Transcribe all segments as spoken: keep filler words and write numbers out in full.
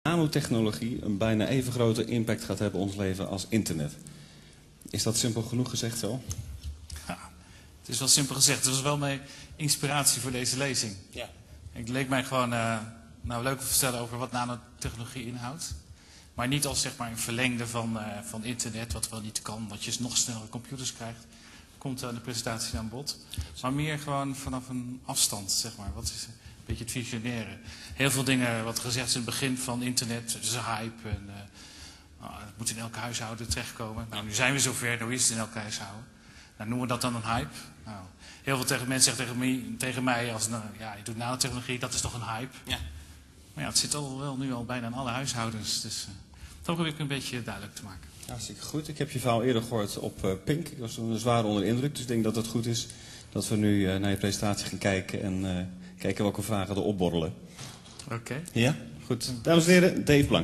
nanotechnologie een bijna even grote impact gaat hebben op ons leven als internet. Is dat simpel genoeg gezegd zo? Ja, het is wel simpel gezegd. Het was wel mijn inspiratie voor deze lezing. Ja. Het leek mij gewoon uh, nou, leuk te vertellen over wat nanotechnologie inhoudt. Maar niet als zeg maar, een verlengde van, uh, van internet, wat wel niet kan, dat je nog snellere computers krijgt. Komt aan de presentatie aan bod. Maar meer gewoon vanaf een afstand, zeg maar. Wat is een beetje het visionaire. Heel veel dingen wat gezegd is in het begin van internet, het is een hype. En, uh, nou, het moet in elk huishouden terechtkomen. Nou, nu zijn we zover, nu is het in elk huishouden. Nou, noemen we dat dan een hype? Nou, heel veel tegen mensen zeggen tegen mij, tegen mij als, nou, ja, je doet nanotechnologie, dat is toch een hype? Ja. Maar ja, het zit al wel nu al bijna in alle huishoudens. Dus uh, dat probeer ik een beetje duidelijk te maken. Hartstikke goed. Ik heb je verhaal eerder gehoord op uh, Pink. Ik was een zwaar onder de indruk, dus ik denk dat het goed is dat we nu uh, naar je presentatie gaan kijken en uh, kijken welke vragen er opborrelen. Oké. Okay. Ja? Goed. Dames en heren, Dave Blank.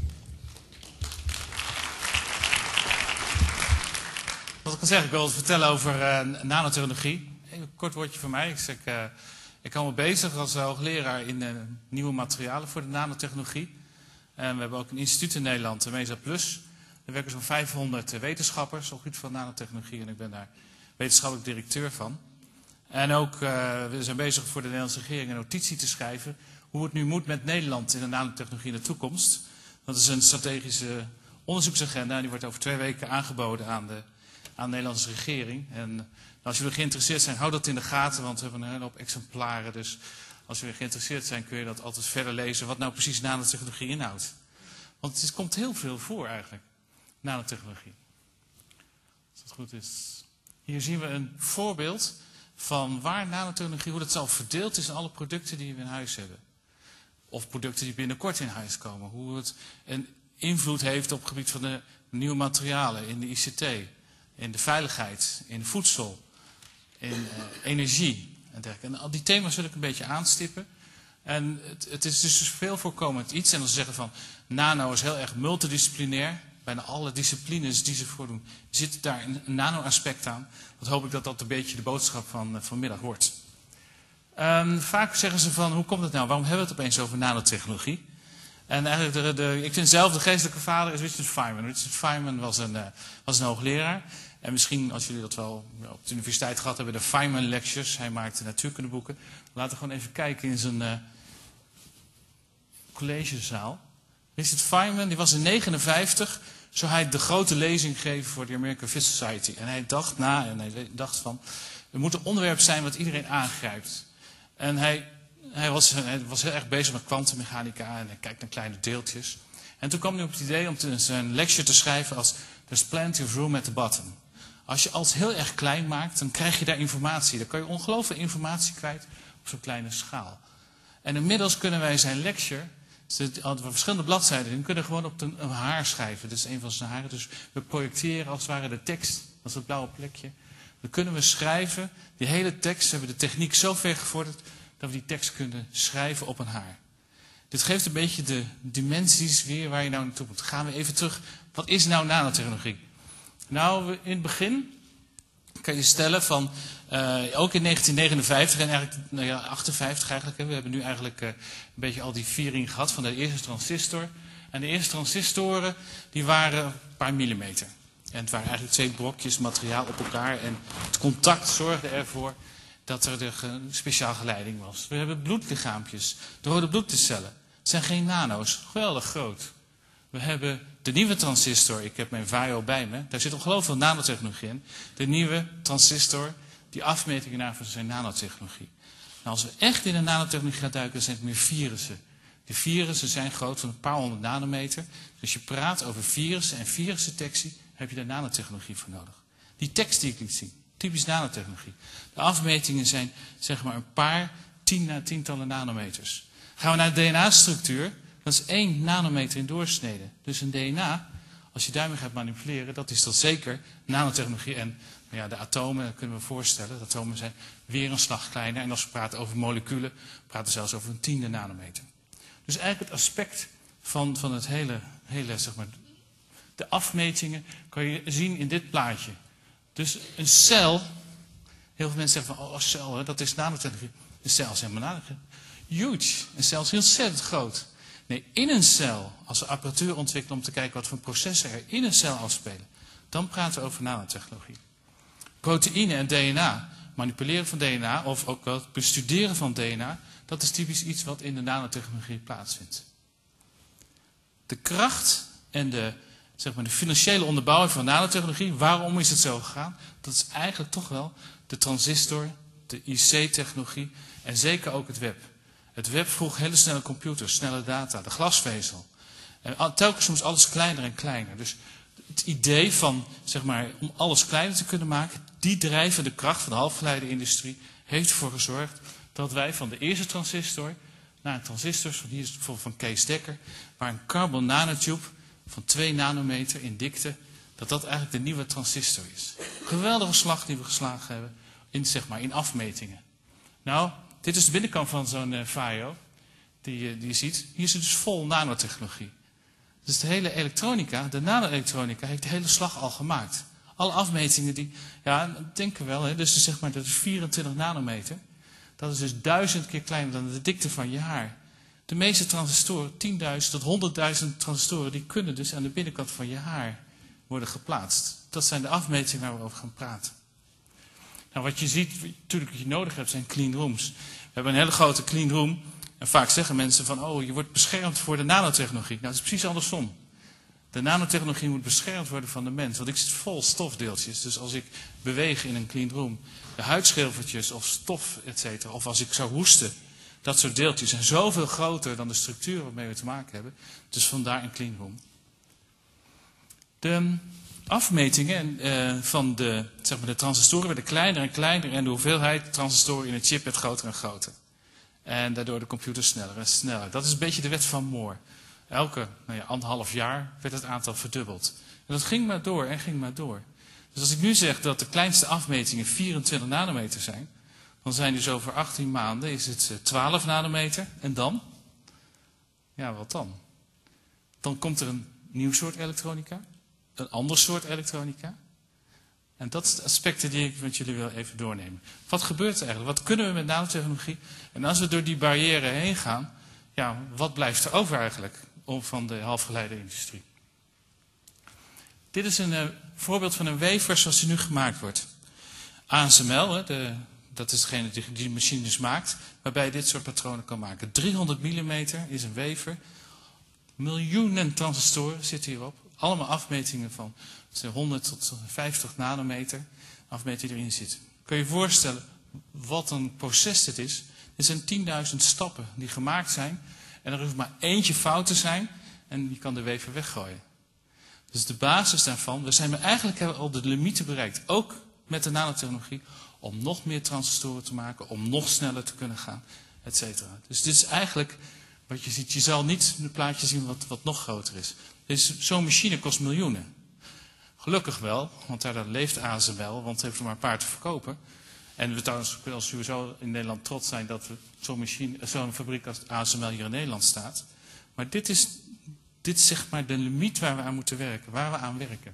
Wat ik kan zeggen, ik wil het vertellen over uh, nanotechnologie. Even een kort woordje van mij. Ik, zeg, uh, ik hou me bezig als hoogleraar in uh, nieuwe materialen voor de nanotechnologie. En we hebben ook een instituut in Nederland, de MESA Plus. Er werken zo'n vijfhonderd wetenschappers op het gebied van nanotechnologie en ik ben daar wetenschappelijk directeur van. En ook, uh, we zijn bezig voor de Nederlandse regering een notitie te schrijven hoe het nu moet met Nederland in de nanotechnologie in de toekomst. Dat is een strategische onderzoeksagenda en die wordt over twee weken aangeboden aan de, aan de Nederlandse regering. En als jullie geïnteresseerd zijn, hou dat in de gaten, want we hebben een hele hoop exemplaren. Dus als jullie geïnteresseerd zijn, kun je dat altijd verder lezen wat nou precies nanotechnologie inhoudt. Want het komt heel veel voor eigenlijk. Nanotechnologie. Als dat goed is. Hier zien we een voorbeeld van waar nanotechnologie, hoe dat zelf verdeeld is in alle producten die we in huis hebben. Of producten die binnenkort in huis komen. Hoe het een invloed heeft op het gebied van de nieuwe materialen, in de I C T, in de veiligheid, in voedsel, in uh, energie en dergelijke. En al die thema's wil ik een beetje aanstippen. En het, het is dus veel voorkomend iets. En als ze zeggen van nano is heel erg multidisciplinair. Bijna alle disciplines die ze voordoen, zit daar een nano-aspect aan. Dat hoop ik dat dat een beetje de boodschap van uh, vanmiddag wordt. Um, vaak zeggen ze van, hoe komt het nou? Waarom hebben we het opeens over nanotechnologie? En eigenlijk, de, de, ik vind zelf de geestelijke vader is Richard Feynman. Richard Feynman was een, uh, was een hoogleraar. En misschien, als jullie dat wel ja, op de universiteit gehad hebben, de Feynman Lectures. Hij maakte natuurkundeboeken. Laten we gewoon even kijken in zijn uh, collegezaal. Richard Feynman, die was in negentien negenenvijftig, zou hij de grote lezing geven voor de American Physics Society. En hij dacht na, en hij dacht van, er moet een onderwerp zijn wat iedereen aangrijpt. En hij, hij, was, hij was heel erg bezig met kwantummechanica en hij kijkt naar kleine deeltjes. En toen kwam hij op het idee om te, zijn lecture te schrijven als There's plenty of room at the bottom. Als je alles heel erg klein maakt, dan krijg je daar informatie. Dan kan je ongelooflijk informatie kwijt op zo'n kleine schaal. En inmiddels kunnen wij zijn lecture, er hadden verschillende bladzijden in, kunnen gewoon op een, een haar schrijven. Dat is een van zijn haren. Dus we projecteren als het ware de tekst, dat is het blauwe plekje. Dan kunnen we schrijven, die hele tekst, we hebben de techniek zo ver gevorderd, dat we die tekst kunnen schrijven op een haar. Dit geeft een beetje de dimensies weer waar je nou naartoe moet. Gaan we even terug, wat is nou nanotechnologie? Nou, in het begin kan je stellen van, uh, ook in negentien negenenvijftig en eigenlijk, nou ja, achtenvijftig eigenlijk, hè, we hebben nu eigenlijk uh, een beetje al die viering gehad van de eerste transistor. En de eerste transistoren, die waren een paar millimeter. En het waren eigenlijk twee brokjes materiaal op elkaar en het contact zorgde ervoor dat er de speciaal geleiding was. We hebben bloedlichaampjes, de rode bloedcellen. Het zijn geen nano's, geweldig groot. We hebben de nieuwe transistor, ik heb mijn vaio bij me, daar zit ongelooflijk veel nanotechnologie in. De nieuwe transistor, die afmetingen daarvan zijn nanotechnologie. Nou, als we echt in de nanotechnologie gaan duiken, dan zijn het meer virussen. De virussen zijn groot van een paar honderd nanometer. Dus als je praat over virussen en virusdetectie, heb je daar nanotechnologie voor nodig. Die tekst die ik liet zien, typisch nanotechnologie. De afmetingen zijn zeg maar een paar tien, tientallen nanometers. Gaan we naar de D N A-structuur, dat is één nanometer in doorsnede. Dus een D N A, als je daarmee gaat manipuleren, dat is dat zeker nanotechnologie. En ja, de atomen, dat kunnen we voorstellen, de atomen zijn weer een slag kleiner. En als we praten over moleculen, praten we zelfs over een tiende nanometer. Dus eigenlijk het aspect van, van het hele, hele, zeg maar, de afmetingen kan je zien in dit plaatje. Dus een cel, heel veel mensen zeggen van, oh, cel, hè, dat is nanotechnologie. Een cel is helemaal nanotechnologie. Huge. Een cel is heel ontzettend groot. Nee, in een cel, als we apparatuur ontwikkelen om te kijken wat voor processen er in een cel afspelen, dan praten we over nanotechnologie. Proteïne en D N A, manipuleren van D N A of ook wel het bestuderen van D N A, dat is typisch iets wat in de nanotechnologie plaatsvindt. De kracht en de, zeg maar, de financiële onderbouwing van nanotechnologie, waarom is het zo gegaan? Dat is eigenlijk toch wel de transistor, de I C-technologie en zeker ook het web. Het web vroeg hele snelle computers, snelle data, de glasvezel. En telkens moest alles kleiner en kleiner. Dus het idee van, zeg maar, om alles kleiner te kunnen maken, die drijvende kracht van de halfgeleiderindustrie heeft ervoor gezorgd dat wij van de eerste transistor naar een transistor, van hier is het bijvoorbeeld van Kees Dekker, waar een carbon nanotube van twee nanometer in dikte, dat dat eigenlijk de nieuwe transistor is. Geweldige slag die we geslagen hebben in, zeg maar, in afmetingen. Nou, dit is de binnenkant van zo'n uh, Vaio, die, uh, die je ziet. Hier zit dus vol nanotechnologie. Dus de hele elektronica, de nanoelektronica, heeft de hele slag al gemaakt. Alle afmetingen die, ja, denken we wel, hè, dus zeg maar, dat is vierentwintig nanometer. Dat is dus duizend keer kleiner dan de dikte van je haar. De meeste transistoren, tienduizend tot honderdduizend transistoren, die kunnen dus aan de binnenkant van je haar worden geplaatst. Dat zijn de afmetingen waar we over gaan praten. Nou, wat je ziet, natuurlijk wat je nodig hebt, zijn clean rooms. We hebben een hele grote clean room. En vaak zeggen mensen van, oh, je wordt beschermd voor de nanotechnologie. Nou, dat is precies andersom. De nanotechnologie moet beschermd worden van de mens. Want ik zit vol stofdeeltjes. Dus als ik beweeg in een clean room, de huidschilfertjes of stof, et cetera, of als ik zou hoesten, dat soort deeltjes zijn zoveel groter dan de structuur waarmee we te maken hebben. Dus vandaar een clean room. De afmetingen uh, van de, zeg maar, de transistoren werden kleiner en kleiner en de hoeveelheid transistoren in een chip werd groter en groter. En daardoor de computer sneller en sneller. Dat is een beetje de wet van Moore. Elke nou ja, anderhalf jaar werd het aantal verdubbeld. En dat ging maar door en ging maar door. Dus als ik nu zeg dat de kleinste afmetingen vierentwintig nanometer zijn, dan zijn dus over achttien maanden is het twaalf nanometer. En dan? Ja, wat dan? Dan komt er een nieuw soort elektronica. Een ander soort elektronica. En dat zijn de aspecten die ik met jullie wil even doornemen. Wat gebeurt er eigenlijk? Wat kunnen we met nanotechnologie? En als we door die barrière heen gaan, ja, wat blijft er over eigenlijk van de halfgeleiderindustrie? Dit is een uh, voorbeeld van een wafer zoals die nu gemaakt wordt. A S M L, hè, de, dat is degene die die machine dus maakt, waarbij je dit soort patronen kan maken. driehonderd millimeter is een wafer. Miljoenen transistoren zitten hierop. Allemaal afmetingen van honderd tot vijftig nanometer. Afmeting die erin zit. Kun je je voorstellen wat een proces dit is? Er zijn tienduizend stappen die gemaakt zijn. En er hoeft maar eentje fout te zijn. En je kan de wafer weggooien. Dus de basis daarvan. We zijn eigenlijk hebben al de limieten bereikt. Ook met de nanotechnologie. Om nog meer transistoren te maken. Om nog sneller te kunnen gaan. Et cetera. Dus dit is eigenlijk wat je ziet. Je zal niet een plaatje zien wat, wat nog groter is. Dus zo'n machine kost miljoenen. Gelukkig wel, want daar leeft A S M L, want het heeft er maar een paar te verkopen. En we trouwens kunnen sowieso in Nederland trots zijn dat we zo'n machine, zo'n fabriek als A S M L hier in Nederland staat. Maar dit is, dit is zeg maar de limiet waar we aan moeten werken, waar we aan werken.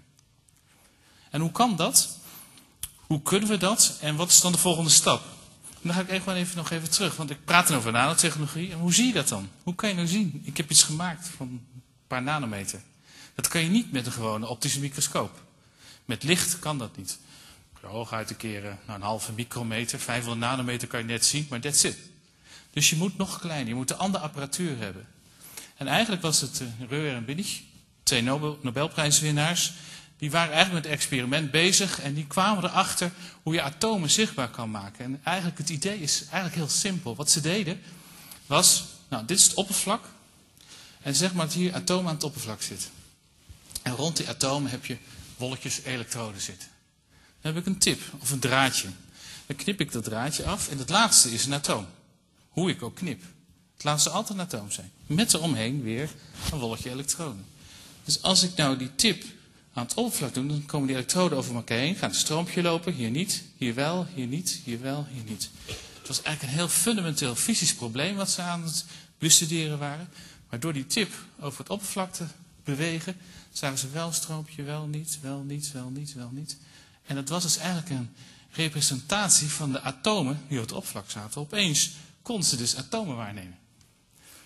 En hoe kan dat? Hoe kunnen we dat? En wat is dan de volgende stap? En dan ga ik even, even nog even terug, want ik praat dan over nanotechnologie. En hoe zie je dat dan? Hoe kan je nou zien? Ik heb iets gemaakt van een paar nanometer. Dat kan je niet met een gewone optische microscoop. Met licht kan dat niet. Je oog uit te keren naar een halve micrometer, vijfhonderd nanometer kan je net zien, maar that's it. Dus je moet nog kleiner, je moet een andere apparatuur hebben. En eigenlijk was het uh, Röhr en Binnig, twee Nobel, Nobelprijswinnaars, die waren eigenlijk met het experiment bezig en die kwamen erachter hoe je atomen zichtbaar kan maken. En eigenlijk het idee is eigenlijk heel simpel. Wat ze deden was, nou dit is het oppervlak. En zeg maar dat hier atomen aan het oppervlak zitten. En rond die atomen heb je wolkjes elektroden zitten. Dan heb ik een tip of een draadje. Dan knip ik dat draadje af en het laatste is een atoom. Hoe ik ook knip. Het laatste altijd een atoom zijn. Met eromheen weer een wolkje elektroden. Dus als ik nou die tip aan het oppervlak doe, dan komen die elektroden over elkaar heen. Gaat een stroompje lopen. Hier niet, hier wel, hier niet, hier wel, hier niet. Het was eigenlijk een heel fundamenteel fysisch probleem wat ze aan het bestuderen waren. Maar door die tip over het oppervlak te bewegen, zagen ze wel een stroompje, wel niet, wel niet, wel niet, wel niet. En dat was dus eigenlijk een representatie van de atomen die op het oppervlak zaten. Opeens konden ze dus atomen waarnemen.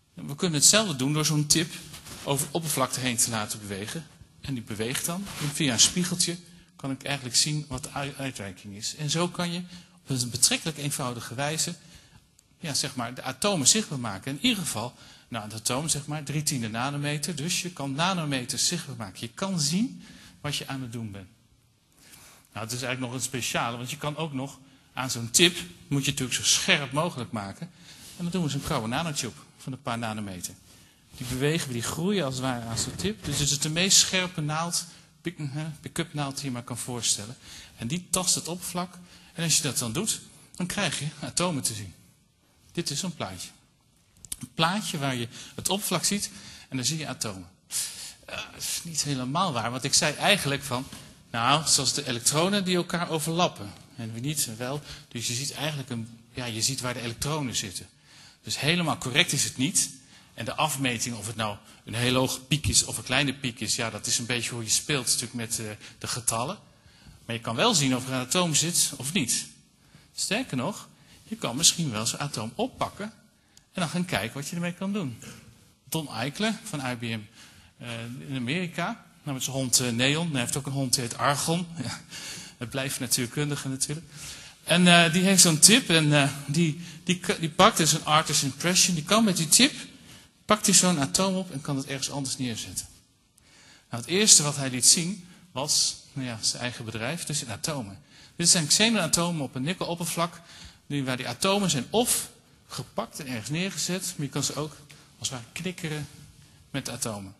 We kunnen hetzelfde doen door zo'n tip over de oppervlakte heen te laten bewegen. En die beweegt dan. En via een spiegeltje kan ik eigenlijk zien wat de uitwerking is. En zo kan je op een betrekkelijk eenvoudige wijze ja, zeg maar, de atomen zichtbaar maken. In ieder geval, nou, het atoom zeg maar drie tiende nanometer. Dus je kan nanometers zichtbaar maken. Je kan zien wat je aan het doen bent. Nou, het is eigenlijk nog een speciale, want je kan ook nog aan zo'n tip, moet je natuurlijk zo scherp mogelijk maken. En dan doen we zo'n grauwe nanotube van een paar nanometer. Die bewegen we, die groeien als het ware aan zo'n tip. Dus het is de meest scherpe naald, pick-up naald die je maar kan voorstellen. En die tast het oppervlak. En als je dat dan doet, dan krijg je atomen te zien. Dit is zo'n plaatje. Een plaatje waar je het oppervlak ziet en dan zie je atomen. Uh, dat is niet helemaal waar, want ik zei eigenlijk van, nou, zoals de elektronen die elkaar overlappen. En we niet en wel. Dus je ziet eigenlijk een, ja, je ziet waar de elektronen zitten. Dus helemaal correct is het niet. En de afmeting, of het nou een hele hoge piek is of een kleine piek is, ja, dat is een beetje hoe je speelt natuurlijk met uh, de getallen. Maar je kan wel zien of er een atoom zit of niet. Sterker nog, je kan misschien wel zo'n atoom oppakken en dan gaan kijken wat je ermee kan doen. Don Eichler van I B M uh, in Amerika, nou met zijn hond uh, Neon, hij heeft ook een hond die heet Argon. Ja, het blijft natuurkundige natuurlijk. En uh, die heeft zo'n tip en uh, die, die, die pakt dus een artist impression, die kan met die tip, pakt hij zo'n atoom op en kan het ergens anders neerzetten. Nou, het eerste wat hij liet zien was nou ja, zijn eigen bedrijf, dus in atomen. Dit zijn xenonatomen op een nikkeloppervlak, waar die atomen zijn of gepakt en ergens neergezet, maar je kan ze ook als het ware knikkeren met de atomen.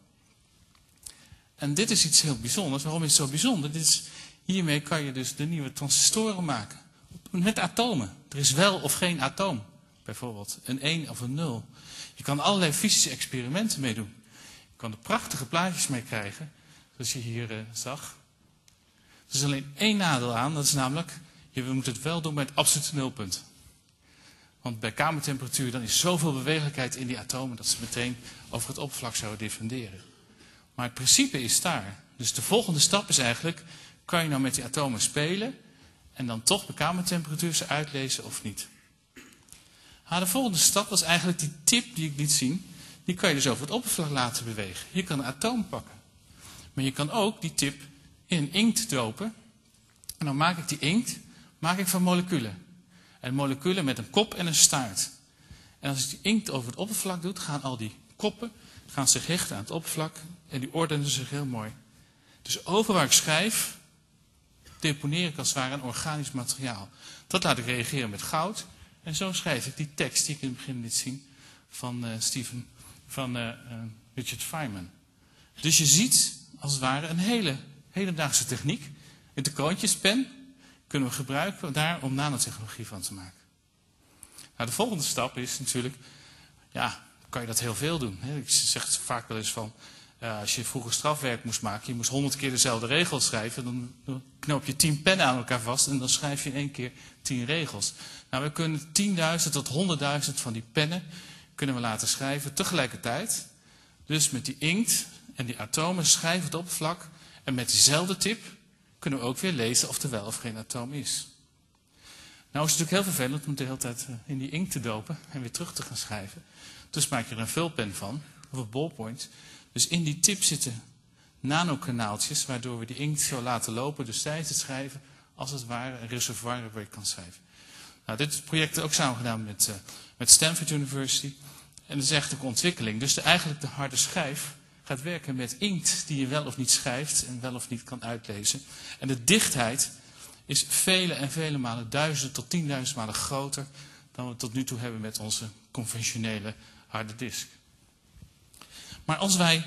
En dit is iets heel bijzonders. Waarom is het zo bijzonder? Dit is, hiermee kan je dus de nieuwe transistoren maken. Met atomen. Er is wel of geen atoom. Bijvoorbeeld een één of een nul. Je kan allerlei fysische experimenten mee doen. Je kan er prachtige plaatjes mee krijgen. Zoals je hier uh, zag. Er is alleen één nadeel aan. Dat is namelijk, je moet het wel doen bij het absolute nulpunt. Want bij kamertemperatuur dan is zoveel bewegelijkheid in die atomen dat ze meteen over het oppervlak zouden diffunderen. Maar het principe is daar. Dus de volgende stap is eigenlijk, kan je nou met die atomen spelen en dan toch bij kamertemperatuur ze uitlezen of niet. Nou, de volgende stap was eigenlijk die tip die ik liet zien, die kan je dus over het oppervlak laten bewegen. Je kan een atoom pakken. Maar je kan ook die tip in inkt dopen. En dan maak ik die inkt maak ik van moleculen. En moleculen met een kop en een staart. En als ik die inkt over het oppervlak doe, gaan al die koppen gaan zich hechten aan het oppervlak. En die ordenen zich heel mooi. Dus over waar ik schrijf, deponeer ik als het ware een organisch materiaal. Dat laat ik reageren met goud. En zo schrijf ik die tekst die ik in het begin liet zien van uh, Stephen, van uh, uh, Richard Feynman. Dus je ziet als het ware een hele hedendaagse techniek. Een de kroontjespen kunnen we gebruiken daar om nanotechnologie van te maken. Nou, de volgende stap is natuurlijk, ja, kan je dat heel veel doen. Hè? Ik zeg vaak wel eens van, uh, als je vroeger strafwerk moest maken, je moest honderd keer dezelfde regel schrijven, dan, dan knoop je tien pennen aan elkaar vast en dan schrijf je in één keer tien regels. Nou, we kunnen tienduizend tot honderdduizend van die pennen kunnen we laten schrijven tegelijkertijd. Dus met die inkt en die atomen schrijven het oppervlak en met diezelfde tip kunnen we ook weer lezen of er wel of geen atoom is. Nou is het natuurlijk heel vervelend om de hele tijd in die inkt te dopen en weer terug te gaan schrijven. Dus maak je er een vulpen van, of een ballpoint. Dus in die tip zitten nanokanaaltjes, waardoor we die inkt zo laten lopen, dus tijdens het schrijven, als het ware een reservoir waar je kan schrijven. Nou, dit project is ook samen gedaan met, uh, met Stanford University. En dat is echt een ontwikkeling. Dus de, eigenlijk de harde schijf gaat werken met inkt die je wel of niet schrijft en wel of niet kan uitlezen. En de dichtheid is vele en vele malen, duizenden tot tienduizend malen groter dan we tot nu toe hebben met onze conventionele harde disk. Maar als wij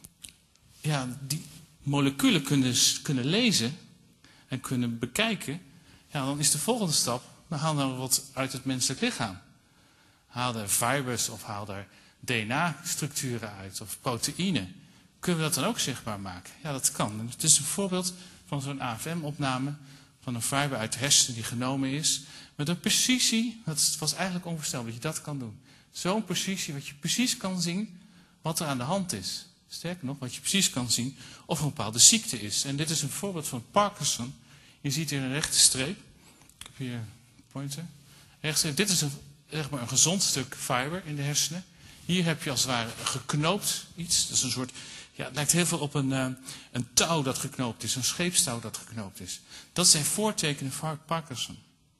ja, die moleculen kunnen, kunnen lezen en kunnen bekijken, ja, dan is de volgende stap, dan halen we wat uit het menselijk lichaam. Haal er fibers of haal er D N A-structuren uit of proteïnen. Kunnen we dat dan ook zichtbaar maken? Ja, dat kan. Het is een voorbeeld van zo'n A F M-opname van een fiber uit de hersenen die genomen is. Met een precisie, dat was eigenlijk onvoorstelbaar dat je dat kan doen. Zo'n precisie, wat je precies kan zien wat er aan de hand is. Sterker nog, wat je precies kan zien of er een bepaalde ziekte is. En dit is een voorbeeld van Parkinson. Je ziet hier een rechte streep. Ik heb hier een pointer. Rechtstreep. Dit is een, zeg maar een gezond stuk fiber in de hersenen. Hier heb je als het ware geknoopt iets. Dat is een soort, ja, het lijkt heel veel op een, uh, een touw dat geknoopt is. Een scheepstouw dat geknoopt is. Dat zijn voortekenen van Parkinson.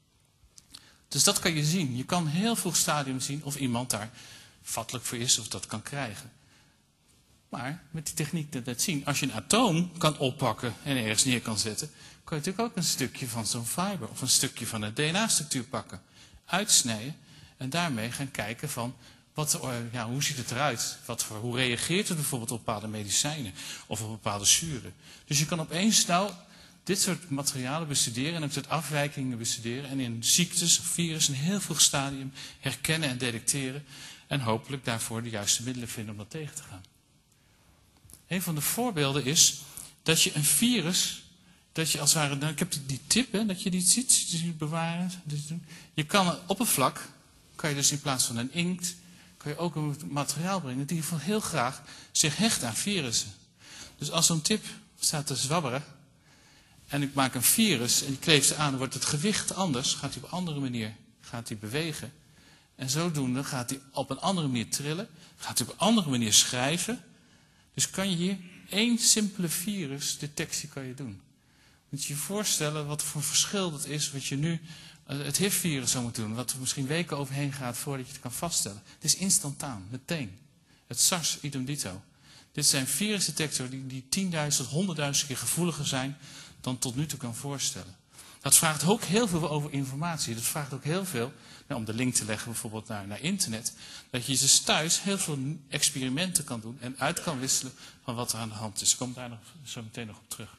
Dus dat kan je zien. Je kan heel vroeg stadium zien of iemand daar vattelijk voor is of dat kan krijgen. Maar met die techniek dat net zien, als je een atoom kan oppakken en ergens neer kan zetten, kan je natuurlijk ook een stukje van zo'n fiber of een stukje van een D N A-structuur pakken, uitsnijden en daarmee gaan kijken van wat, ja, hoe ziet het eruit? Wat voor, hoe reageert het bijvoorbeeld op bepaalde medicijnen of op bepaalde zuren? Dus je kan opeens nou dit soort materialen bestuderen en ook dit soort afwijkingen bestuderen en in ziektes of virussen in een heel vroeg stadium herkennen en detecteren en hopelijk daarvoor de juiste middelen vinden om dat tegen te gaan. Een van de voorbeelden is dat je een virus, dat je als het ware, nou, ik heb die, die tip, hè, dat je die ziet, die bewaren. Je kan een oppervlak, kan je dus in plaats van een inkt, kan je ook een materiaal brengen die van heel graag zich hecht aan virussen. Dus als zo'n tip staat te zwabberen en ik maak een virus en die kleef ze aan, dan wordt het gewicht anders, gaat hij op een andere manier gaat hij bewegen. En zodoende gaat hij op een andere manier trillen, gaat hij op een andere manier schrijven. Dus kan je hier één simpele virusdetectie kan je doen. Moet je je voorstellen wat voor verschil dat is wat je nu het H I V-virus zou moeten doen. Wat er misschien weken overheen gaat voordat je het kan vaststellen. Het is instantaan, meteen. Het SARS idem dito. Dit zijn virusdetectoren die, die tienduizend tot honderdduizend keer gevoeliger zijn dan tot nu toe kan voorstellen. Dat vraagt ook heel veel over informatie. Dat vraagt ook heel veel, nou, om de link te leggen bijvoorbeeld naar, naar internet, dat je dus thuis heel veel experimenten kan doen en uit kan wisselen van wat er aan de hand is. Ik kom daar nog, zo meteen nog op terug.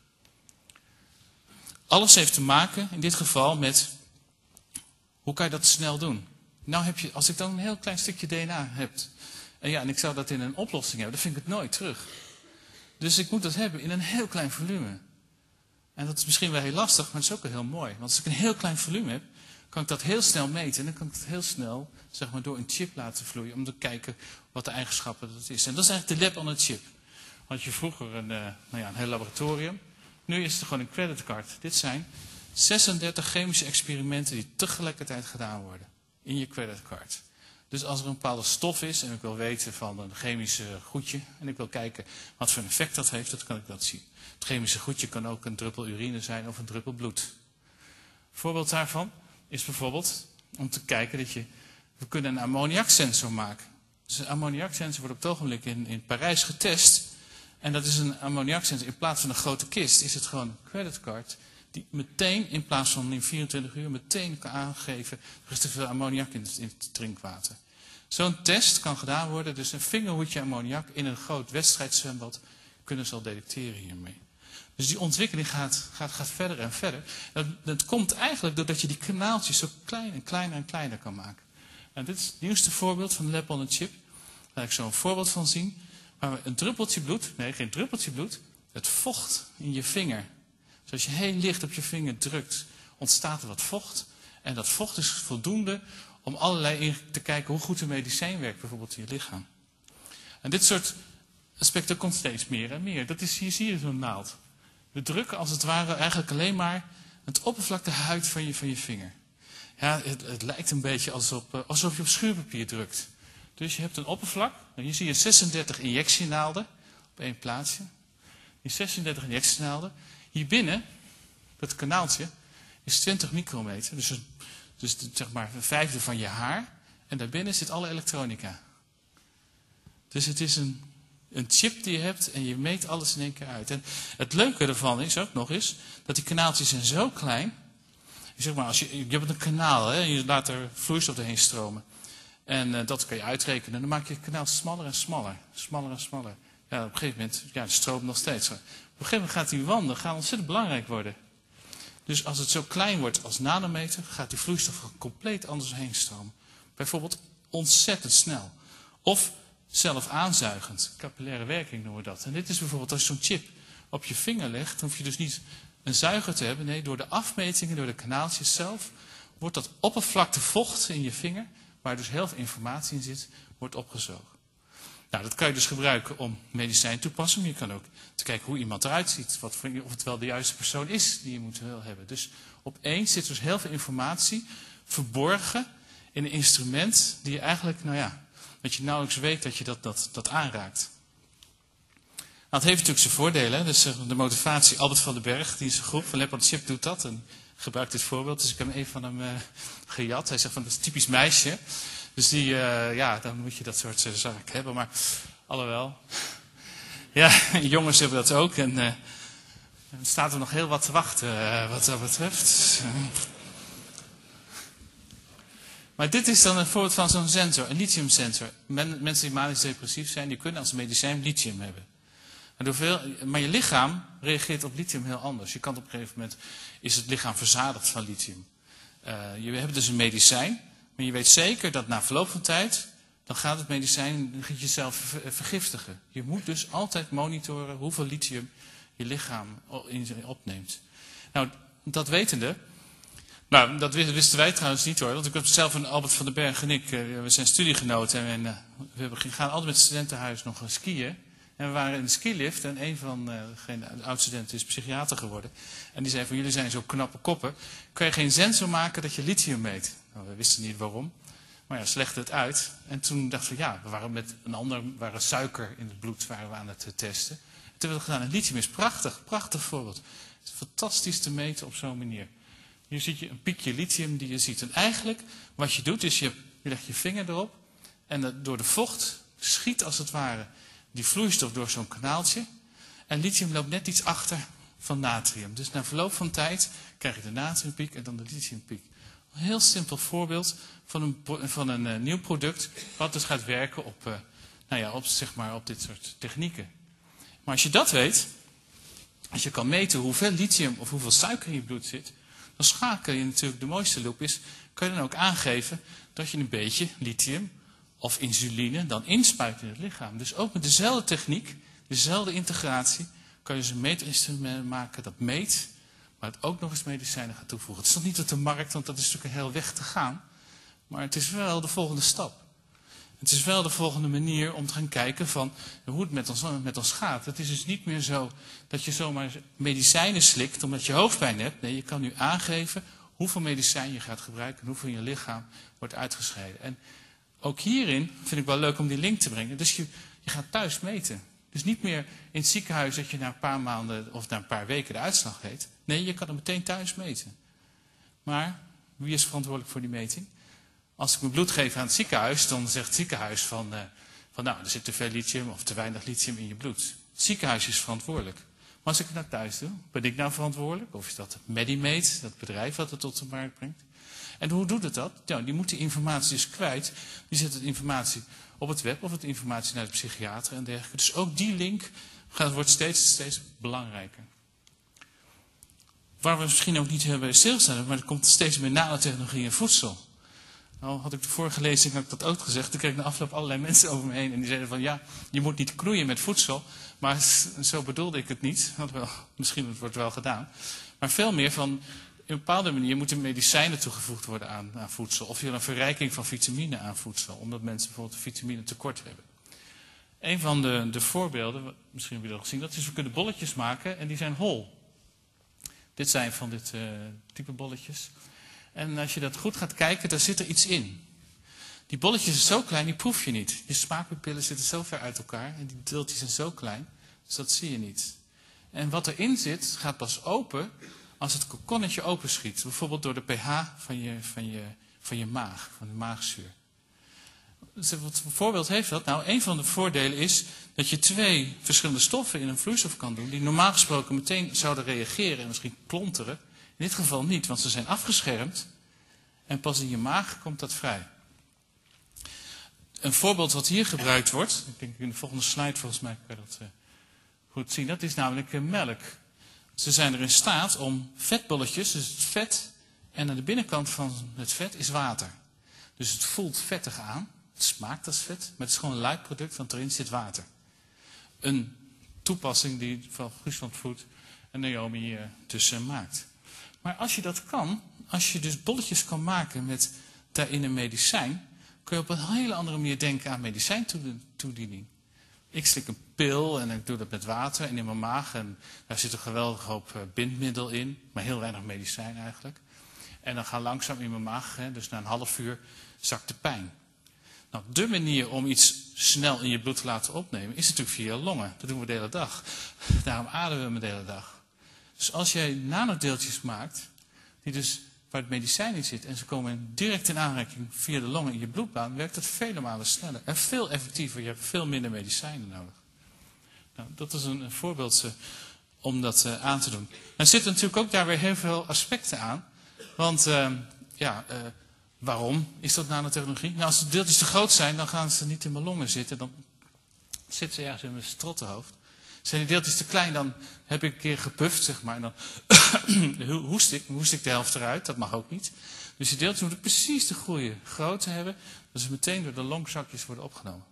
Alles heeft te maken in dit geval met hoe kan je dat snel doen. Nou heb je, als ik dan een heel klein stukje D N A heb en ja, en ik zou dat in een oplossing hebben, dan vind ik het nooit terug. Dus ik moet dat hebben in een heel klein volume. En dat is misschien wel heel lastig, maar het is ook wel heel mooi. Want als ik een heel klein volume heb, kan ik dat heel snel meten. En dan kan ik het heel snel, zeg maar, door een chip laten vloeien. Om te kijken wat de eigenschappen dat is. En dat is eigenlijk de lab on a chip. Had je vroeger een, uh, nou ja, een heel laboratorium. Nu is het gewoon een creditcard. Dit zijn zesendertig chemische experimenten die tegelijkertijd gedaan worden. In je creditcard. Dus als er een bepaalde stof is en ik wil weten van een chemische goedje. En ik wil kijken wat voor een effect dat heeft, dan kan ik dat zien. Het chemische goedje kan ook een druppel urine zijn of een druppel bloed. Een voorbeeld daarvan is bijvoorbeeld om te kijken dat je... We kunnen een ammoniaksensor maken. Dus een ammoniaksensor wordt op het ogenblik in, in Parijs getest. En dat is een ammoniaksensor. In plaats van een grote kist is het gewoon een creditcard. Die meteen in plaats van in vierentwintig uur meteen kan aangeven. Er is te veel ammoniak in het, in het drinkwater. Zo'n test kan gedaan worden. Dus een vingerhoedje ammoniak in een groot wedstrijdzwembad kunnen ze al detecteren hiermee. Dus die ontwikkeling gaat, gaat, gaat verder en verder. Dat, dat komt eigenlijk doordat je die kanaaltjes zo klein en kleiner en kleiner kan maken. En dit is het nieuwste voorbeeld van de lab on a chip. Laat ik zo een voorbeeld van zien. Waar we een druppeltje bloed, nee geen druppeltje bloed, het vocht in je vinger. Dus als je heel licht op je vinger drukt, ontstaat er wat vocht. En dat vocht is voldoende om allerlei te kijken hoe goed een medicijn werkt, bijvoorbeeld in je lichaam. En dit soort aspecten komt steeds meer en meer. Dat is, hier zie je zo'n naald. We drukken als het ware eigenlijk alleen maar het oppervlakte huid van je, van je vinger. Ja, het, het lijkt een beetje alsof, alsof je op schuurpapier drukt. Dus je hebt een oppervlak. Nou, hier zie je zesendertig injectienaalden op één plaatsje. Die zesendertig injectienaalden. Hier binnen, dat kanaaltje, is twintig micrometer. Dus, dus zeg maar een vijfde van je haar. En daarbinnen zit alle elektronica. Dus het is een... Een chip die je hebt en je meet alles in één keer uit. En het leuke ervan is ook nog eens dat die kanaaltjes zijn zo klein. Zeg maar, als je, je hebt een kanaal hè, en je laat er vloeistof doorheen stromen. En uh, dat kan je uitrekenen. Dan maak je het kanaal smaller en smaller. Smaller en smaller. Ja, op een gegeven moment, ja, de stroom nog steeds. Op een gegeven moment gaat die wanden gaan ontzettend belangrijk worden. Dus als het zo klein wordt als nanometer, gaat die vloeistof compleet anders heen stromen. Bijvoorbeeld ontzettend snel. Of zelf aanzuigend. Capillaire werking noemen we dat. En dit is bijvoorbeeld als je zo'n chip op je vinger legt, dan hoef je dus niet een zuiger te hebben. Nee, door de afmetingen, door de kanaaltjes zelf, wordt dat oppervlakte vocht in je vinger, waar dus heel veel informatie in zit, wordt opgezogen. Nou, dat kan je dus gebruiken om medicijn toe te passen. Maar je kan ook te kijken hoe iemand eruit ziet. Wat voor, of het wel de juiste persoon is die je moet wel hebben. Dus opeens zit dus heel veel informatie verborgen in een instrument die je eigenlijk, nou ja, dat je nauwelijks weet dat je dat, dat, dat aanraakt. Nou, het heeft natuurlijk zijn voordelen. Dus de motivatie, Albert van den Berg, die in zijn groep van Leopard Chip doet dat. En gebruikt dit voorbeeld. Dus ik heb hem even van hem uh, gejat. Hij zegt van, dat is typisch meisje. Dus die, uh, ja, dan moet je dat soort uh, zaken hebben. Maar alhoewel. Ja, jongens hebben dat ook. En uh, er staat er nog heel wat te wachten uh, wat dat betreft. Uh. Maar dit is dan een voorbeeld van zo'n sensor, een lithiumsensor. Men, mensen die manisch depressief zijn, die kunnen als medicijn lithium hebben. Maar, veel, maar je lichaam reageert op lithium heel anders. Je kan op een gegeven moment, is het lichaam verzadigd van lithium. Uh, je hebt dus een medicijn, maar je weet zeker dat na verloop van tijd, dan gaat het medicijn dan gaat jezelf vergiftigen. Je moet dus altijd monitoren hoeveel lithium je lichaam opneemt. Nou, dat wetende, nou, dat wisten wij trouwens niet hoor, want ik heb zelf een Albert van den Berg en ik, uh, we zijn studiegenoten en uh, we gaan altijd met het studentenhuis nog skiën. En we waren in de skilift en een van uh, de oud-studenten is psychiater geworden. En die zei van, jullie zijn zo knappe koppen. Kan je geen sensor maken dat je lithium meet? Nou, we wisten niet waarom. Maar ja, slechte het uit. En toen dachten we, ja, we waren met een ander, we waren suiker in het bloed waren we aan het testen. En toen hebben we gedaan, en lithium is prachtig, prachtig voorbeeld. Het is fantastisch te meten op zo'n manier. Hier zie je een piekje lithium die je ziet. En eigenlijk, wat je doet, is je, je legt je vinger erop. En de, door de vocht schiet als het ware die vloeistof door zo'n kanaaltje. En lithium loopt net iets achter van natrium. Dus na verloop van tijd krijg je de natriumpiek en dan de lithiumpiek. Een heel simpel voorbeeld van een, van een uh, nieuw product. Wat dus gaat werken op, uh, nou ja, op, zeg maar, op dit soort technieken. Maar als je dat weet. Als je kan meten hoeveel lithium of hoeveel suiker in je bloed zit. Dan schakel je natuurlijk, de mooiste loop is. Kan je dan ook aangeven dat je een beetje lithium of insuline dan inspuit in het lichaam. Dus ook met dezelfde techniek, dezelfde integratie, kan je dus een meetinstrument maken dat meet, maar het ook nog eens medicijnen gaat toevoegen. Het is nog niet op de markt, want dat is natuurlijk een heel weg te gaan. Maar het is wel de volgende stap. Het is wel de volgende manier om te gaan kijken van hoe het met ons, met ons gaat. Het is dus niet meer zo dat je zomaar medicijnen slikt omdat je hoofdpijn hebt. Nee, je kan nu aangeven hoeveel medicijn je gaat gebruiken en hoeveel in je lichaam wordt uitgescheiden. En ook hierin vind ik wel leuk om die link te brengen. Dus je, je gaat thuis meten. Dus niet meer in het ziekenhuis dat je na een paar maanden of na een paar weken de uitslag weet. Nee, je kan het meteen thuis meten. Maar wie is verantwoordelijk voor die meting? Als ik mijn bloed geef aan het ziekenhuis, dan zegt het ziekenhuis van, uh, van nou, er zit te veel lithium of te weinig lithium in je bloed. Het ziekenhuis is verantwoordelijk. Maar als ik het naar thuis doe, ben ik nou verantwoordelijk? Of is dat Medimate, dat bedrijf wat het tot de markt brengt? En hoe doet het dat? Nou, die moet die informatie dus kwijt. Die zet het informatie op het web of het informatie naar de psychiater en dergelijke. Dus ook die link gaat, wordt steeds, steeds belangrijker. Waar we misschien ook niet heel bij stilstaan, maar er komt steeds meer nanotechnologie in voedsel. Nou, had ik de vorige lezing had ik dat ook gezegd. Toen kreeg ik na afloop allerlei mensen over me heen. En die zeiden van ja, je moet niet knoeien met voedsel. Maar zo bedoelde ik het niet. Wel, misschien wordt het wel gedaan. Maar veel meer van, op een bepaalde manier moeten medicijnen toegevoegd worden aan, aan voedsel. Of je een verrijking van vitamine aan voedsel. Omdat mensen bijvoorbeeld een vitamine tekort hebben. Een van de, de voorbeelden, misschien heb je dat gezien, dat is we kunnen bolletjes maken en die zijn hol. Dit zijn van dit uh, type bolletjes. En als je dat goed gaat kijken, daar zit er iets in. Die bolletjes zijn zo klein, die proef je niet. Je smaakpapillen zitten zo ver uit elkaar en die deeltjes zijn zo klein, dus dat zie je niet. En wat erin zit, gaat pas open als het kokonnetje openschiet. Bijvoorbeeld door de pH van je, van je, van je maag, van de maagzuur. Dus wat voor voorbeeld heeft dat? Nou, een van de voordelen is dat je twee verschillende stoffen in een vloeistof kan doen, die normaal gesproken meteen zouden reageren en misschien klonteren. In dit geval niet, want ze zijn afgeschermd en pas in je maag komt dat vrij. Een voorbeeld wat hier gebruikt wordt, ik denk in de volgende slide volgens mij kan je dat uh, goed zien, dat is namelijk uh, melk. Ze zijn er in staat om vetbolletjes, dus het vet, en aan de binnenkant van het vet is water. Dus het voelt vettig aan, het smaakt als vet, maar het is gewoon een light product, want erin zit water. Een toepassing die van Friesland Food en Naomi uh, dus uh, maakt. Maar als je dat kan, als je dus bolletjes kan maken met daarin een medicijn, kun je op een hele andere manier denken aan medicijntoediening. Ik slik een pil en ik doe dat met water en in mijn maag. En daar zit een geweldige hoop bindmiddel in, maar heel weinig medicijn eigenlijk. En dan gaat langzaam in mijn maag, hè, dus na een half uur zakt de pijn. Nou, de manier om iets snel in je bloed te laten opnemen is natuurlijk via longen. Dat doen we de hele dag. Daarom ademen we de hele dag. Dus als jij nanodeeltjes maakt, die dus waar het medicijn in zit, en ze komen direct in aanraking via de longen in je bloedbaan, werkt het vele malen sneller en veel effectiever. Je hebt veel minder medicijnen nodig. Nou, dat is een, een voorbeeld uh, om dat uh, aan te doen. Er zitten natuurlijk ook daar weer heel veel aspecten aan. Want uh, ja, uh, waarom is dat nanotechnologie? Nou, als de deeltjes te groot zijn, dan gaan ze niet in mijn longen zitten. Dan zitten ze ergens in mijn strottenhoofd. Zijn die deeltjes te klein, dan heb ik een keer gepuft, zeg maar. En dan hoest ik, hoest ik de helft eruit. Dat mag ook niet. Dus die deeltjes moeten precies de goede grootte hebben. Dat ze meteen door de longzakjes worden opgenomen.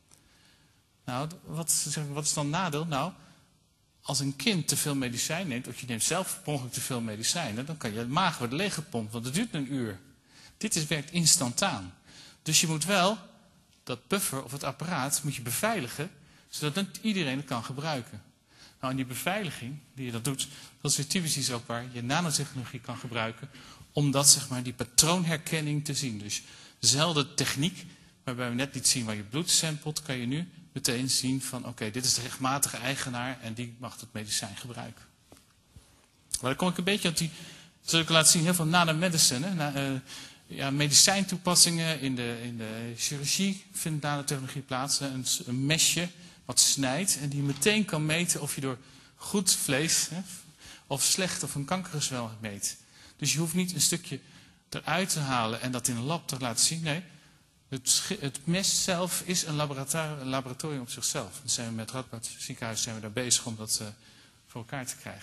Nou, wat, zeg ik, wat is dan het nadeel? Nou, als een kind te veel medicijn neemt, of je neemt zelf per ongeluk te veel medicijnen, dan kan je maag worden leeggepompt, want het duurt een uur. Dit is, werkt instantaan. Dus je moet wel dat buffer of het apparaat moet je beveiligen, zodat niet iedereen het kan gebruiken. Nou, en die beveiliging die je dat doet, dat is weer typisch iets ook waar je nanotechnologie kan gebruiken, om dat, zeg maar, die patroonherkenning te zien. Dus dezelfde techniek, waarbij we net niet zien waar je bloed samplet, kan je nu meteen zien van, oké, okay, dit is de rechtmatige eigenaar en die mag het medicijn gebruiken. Maar dan kom ik een beetje op die, zoals ik laat zien, heel veel nanomedicine. Na, uh, ja, medicijntoepassingen in de, in de chirurgie vindt nanotechnologie plaats. Een, een mesje wat snijdt en die meteen kan meten of je door goed vlees hè, of slecht of een kankergezwel meet. Dus je hoeft niet een stukje eruit te halen en dat in een lab te laten zien. Nee, het, het mes zelf is een laboratorium, een laboratorium op zichzelf. Dan zijn we met Radboud Ziekenhuis zijn we daar bezig om dat uh, voor elkaar te krijgen.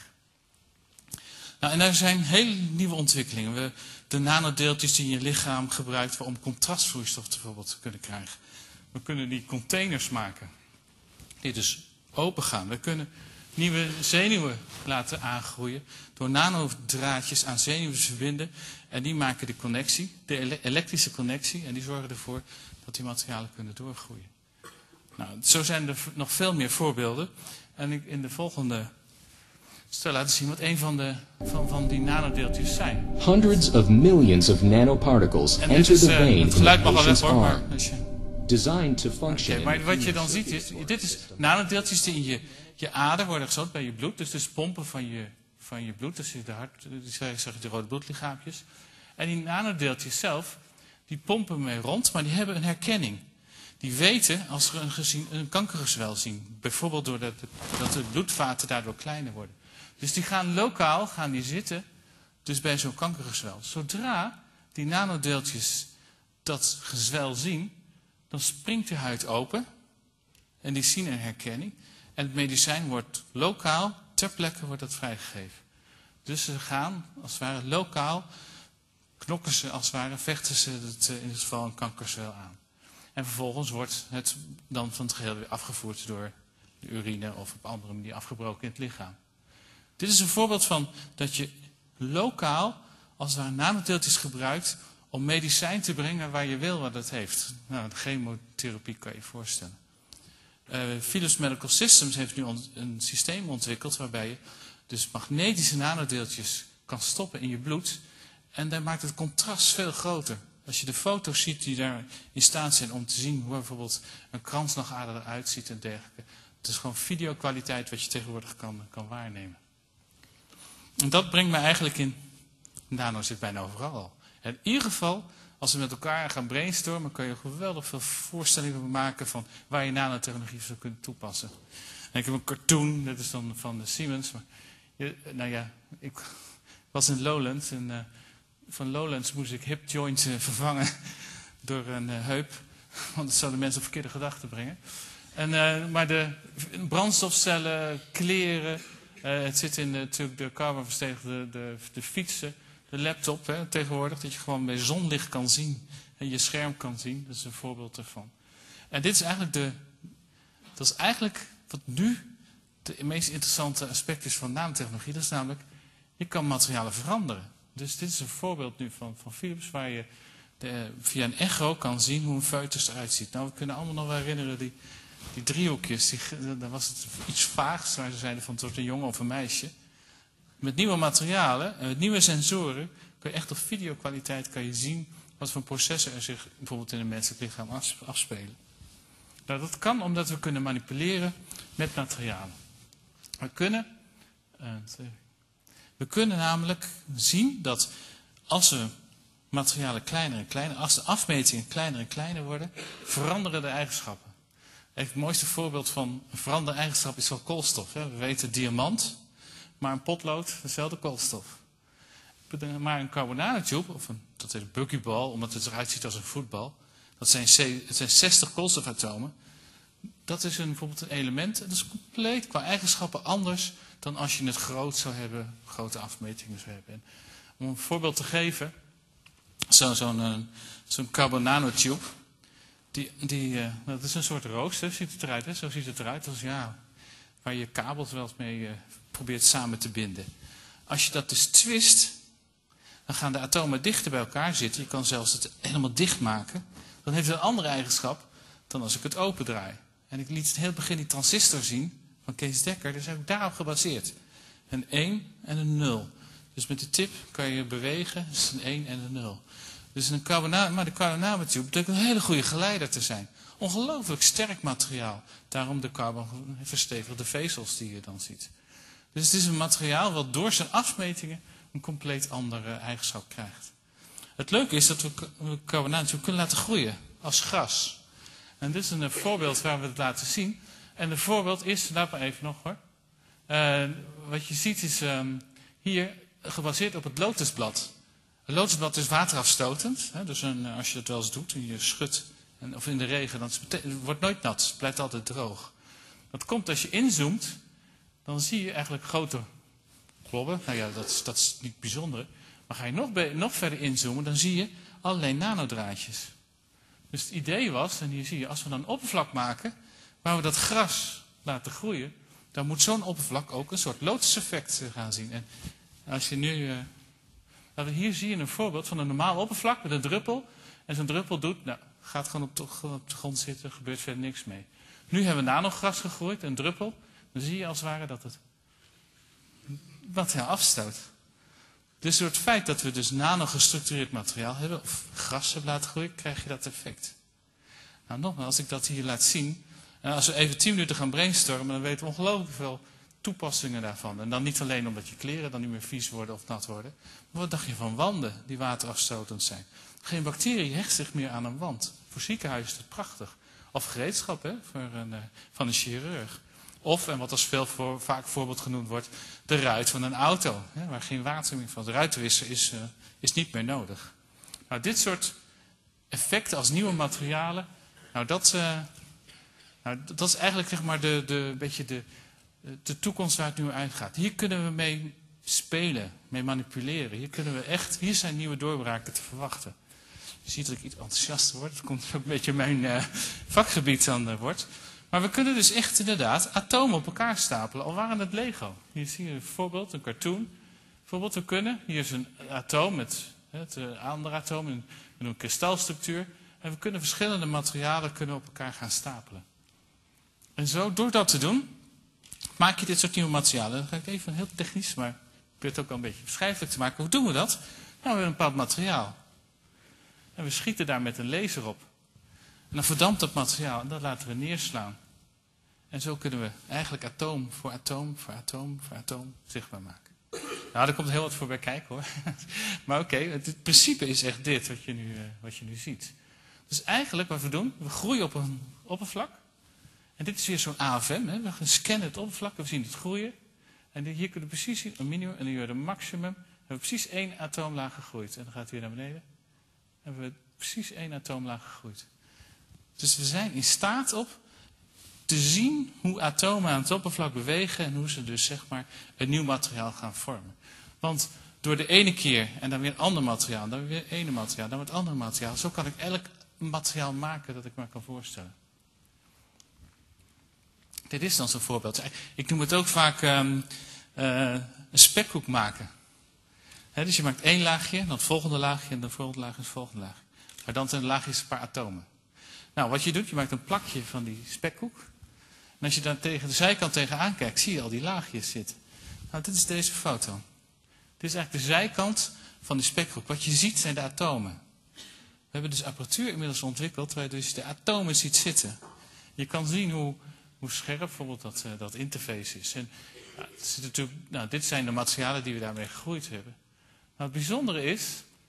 Nou, en er zijn hele nieuwe ontwikkelingen. We, de nanodeeltjes die je in je lichaam gebruikt om contrastvloeistof bijvoorbeeld te kunnen krijgen. We kunnen die containers maken die dus open gaan. We kunnen nieuwe zenuwen laten aangroeien door nanodraadjes aan zenuwen te verbinden. En die maken de connectie, de ele elektrische connectie. En die zorgen ervoor dat die materialen kunnen doorgroeien. Nou, zo zijn er nog veel meer voorbeelden. En ik in de volgende stel laten zien wat een van, de, van, van die nanodeeltjes zijn. Hundreds of millions of nanoparticles en enter is, the uh, vein in het geluid mag the wel weg patient's hoor, arm. maar als je... Designed to function. Okay, maar wat je dan ziet is, dit is nanodeeltjes die in je, je ader worden gestoten bij je bloed. Dus dus pompen van je, van je bloed, dus de hart, die zeggen de rode bloedlichaampjes. En die nanodeeltjes zelf, die pompen mee rond, maar die hebben een herkenning. Die weten als ze een, gezien, een kankergezwel zien. Bijvoorbeeld doordat dat de bloedvaten daardoor kleiner worden. Dus die gaan lokaal gaan die zitten, dus bij zo'n kankergezwel. Zodra die nanodeeltjes dat gezwel zien, dan springt de huid open en die zien een herkenning. En het medicijn wordt lokaal, ter plekke wordt dat vrijgegeven. Dus ze gaan, als het ware, lokaal, knokken ze, als het ware, vechten ze het, in het geval een kankercel aan. En vervolgens wordt het dan van het geheel weer afgevoerd door de urine of op andere manier afgebroken in het lichaam. Dit is een voorbeeld van dat je lokaal, als het ware, nanodeeltjes gebruikt om medicijn te brengen waar je wil wat het heeft. Nou, de chemotherapie kan je je voorstellen. Uh, Philips Medical Systems heeft nu een systeem ontwikkeld waarbij je dus magnetische nanodeeltjes kan stoppen in je bloed. En daar maakt het contrast veel groter. Als je de foto's ziet die daar in staat zijn om te zien hoe bijvoorbeeld een kransslagader eruit ziet en dergelijke. Het is gewoon videokwaliteit wat je tegenwoordig kan, kan waarnemen. En dat brengt me eigenlijk in, nano zit bijna overal al. En in ieder geval, als we met elkaar gaan brainstormen, kun je geweldig veel voorstellingen maken van waar je nanotechnologie zou kunnen toepassen. En ik heb een cartoon, dat is dan van de Siemens. Maar, nou ja, ik was in Lowlands en uh, van Lowlands moest ik hip joint uh, vervangen door een uh, heup. Want dat zou de mensen op verkeerde gedachten brengen. En, uh, maar de brandstofcellen, kleren, uh, het zit in de, natuurlijk de carbonverstevigde de, de fietsen. De laptop hè, tegenwoordig, dat je gewoon bij zonlicht kan zien en je scherm kan zien. Dat is een voorbeeld ervan. En dit is eigenlijk, de, dat is eigenlijk wat nu de meest interessante aspect is van nanotechnologie. Dat is namelijk, je kan materialen veranderen. Dus dit is een voorbeeld nu van, van Philips, waar je de, via een echo kan zien hoe een foetus eruit ziet. Nou, we kunnen allemaal nog wel herinneren, die, die driehoekjes, die, daar was het iets vaags, waar ze zeiden van het wordt een jongen of een meisje. Met nieuwe materialen en met nieuwe sensoren kun je echt op videokwaliteit kan je zien wat voor processen er zich bijvoorbeeld in een menselijk lichaam afspelen. Nou, dat kan omdat we kunnen manipuleren met materialen. We kunnen, uh, we kunnen namelijk zien dat als we materialen kleiner en kleiner, als de afmetingen kleiner en kleiner worden, veranderen de eigenschappen. Het mooiste voorbeeld van een veranderende eigenschap is wel koolstof. Hè. We weten diamant, maar een potlood, dezelfde koolstof. Maar een carbonatentube, of een, dat heet een buckyball, omdat het eruit ziet als een voetbal, dat zijn, het zijn zestig koolstofatomen. Dat is een, bijvoorbeeld een element, en dat is compleet qua eigenschappen anders dan als je het groot zou hebben, grote afmetingen zou hebben. En om een voorbeeld te geven, zo'n zo zo'n carbonanotube, die, die, uh, dat is een soort rooster, ziet het eruit, hè? Zo ziet het eruit, als, ja, waar je kabels wel eens mee uh, probeert samen te binden. Als je dat dus twist, dan gaan de atomen dichter bij elkaar zitten. Je kan zelfs het helemaal dicht maken. Dan heeft het een andere eigenschap dan als ik het open draai. En ik liet het heel begin die transistor zien van Kees Dekker. Dus heb ik daarop gebaseerd. Een één en een nul. Dus met de tip kan je bewegen. Dus een één en een nul. Dus een carbona- maar de carbonatentube betekent een hele goede geleider te zijn. Ongelooflijk sterk materiaal. Daarom de carbon verstevigde vezels die je dan ziet. Dus het is een materiaal wat door zijn afmetingen een compleet andere eigenschap krijgt. Het leuke is dat we carbonatentube kunnen laten groeien als gras. En dit is een voorbeeld waar we het laten zien. En het voorbeeld is, laat maar even nog hoor. Uh, wat je ziet is um, hier gebaseerd op het lotusblad. Het lotusblad is waterafstotend. Hè, dus een, als je dat wel eens doet en je schudt, en, of in de regen, dan het wordt nooit nat. Het blijft altijd droog. Dat komt als je inzoomt, dan zie je eigenlijk grote klobben. Nou ja, dat is, dat is niet bijzonder. Maar ga je nog, nog verder inzoomen, dan zie je allerlei nanodraadjes. Dus het idee was, en hier zie je, als we dan een oppervlak maken, waar we dat gras laten groeien, dan moet zo'n oppervlak ook een soort lotuseffect gaan zien. En als je nu, uh, hier zie je een voorbeeld van een normaal oppervlak met een druppel. En zo'n druppel doet, nou, gaat gewoon op de, op de grond zitten, gebeurt verder niks mee. Nu hebben we nanogras gegroeid, een druppel. Dan zie je als het ware dat het materiaal afstoot. Dus door het feit dat we dus nanogestructureerd materiaal hebben, of gras hebben laten groeien, krijg je dat effect. Nou nogmaals, als ik dat hier laat zien, en als we even tien minuten gaan brainstormen, dan weten we ongelooflijk veel toepassingen daarvan. En dan niet alleen omdat je kleren dan niet meer vies worden of nat worden, maar wat dacht je van wanden die waterafstotend zijn? Geen bacterie hecht zich meer aan een wand. Voor ziekenhuizen is het prachtig. Of gereedschap hè, voor een, uh, van een chirurg. Of, en wat als veel voor, vaak voorbeeld genoemd wordt, de ruit van een auto. Hè, waar geen water meer van. De ruitenwisser is, uh, is niet meer nodig. Nou, dit soort effecten als nieuwe materialen, nou dat, uh, nou, dat is eigenlijk zeg maar de, de, beetje de, de toekomst waar het nu uitgaat. Hier kunnen we mee spelen, mee manipuleren. Hier, kunnen we echt, hier zijn nieuwe doorbraken te verwachten. Je ziet dat ik iets enthousiaster word. Dat komt ook een beetje mijn uh, vakgebied dan uh, wordt. Maar we kunnen dus echt inderdaad atomen op elkaar stapelen, al waren het Lego. Hier zie je een voorbeeld, een cartoon. Bijvoorbeeld we kunnen, hier is een atoom met het uh, andere atoom in, in een kristalstructuur. En we kunnen verschillende materialen kunnen op elkaar gaan stapelen. En zo, door dat te doen, maak je dit soort nieuwe materialen. Dan ga ik even heel technisch, maar ik probeer het ook wel een beetje beschrijfelijk te maken. Hoe doen we dat? Nou, we hebben een bepaald materiaal. En we schieten daar met een laser op. En dan verdampt dat materiaal en dat laten we neerslaan. En zo kunnen we eigenlijk atoom voor atoom voor atoom voor atoom zichtbaar maken. Nou, daar komt heel wat voor bij kijken hoor. Maar oké, okay, het principe is echt dit wat je, nu, uh, wat je nu ziet. Dus eigenlijk wat we doen, we groeien op een oppervlak. En dit is weer zo'n A F M. Hè? We gaan scannen het oppervlak, we zien het groeien. En hier kunnen we precies zien, een minimum en hier de maximum. We hebben precies één atoomlaag gegroeid. En dan gaat het weer naar beneden. En we hebben precies één atoomlaag gegroeid. Dus we zijn in staat op te zien hoe atomen aan het oppervlak bewegen en hoe ze dus zeg maar een nieuw materiaal gaan vormen. Want door de ene keer en dan weer een ander materiaal, dan weer een ene materiaal, dan weer het andere materiaal. Zo kan ik elk materiaal maken dat ik me kan voorstellen. Dit is dan zo'n voorbeeld. Ik noem het ook vaak um, uh, een spekkoek maken. He, dus je maakt één laagje, dan het volgende laagje en dan het volgende laagje en het volgende laagje. Maar dan zijn de laagjes een paar atomen. Nou, wat je doet, je maakt een plakje van die spekkoek. En als je dan tegen de zijkant tegenaan kijkt, zie je al die laagjes zitten. Nou, dit is deze foto. Dit is eigenlijk de zijkant van die spekkoek. Wat je ziet zijn de atomen. hebben dus apparatuur inmiddels ontwikkeld waar je dus de atomen ziet zitten. Je kan zien hoe, hoe scherp bijvoorbeeld dat, uh, dat interface is. En, nou, het zit natuurlijk, nou, dit zijn de materialen die we daarmee gegroeid hebben. Nou, het bijzondere is,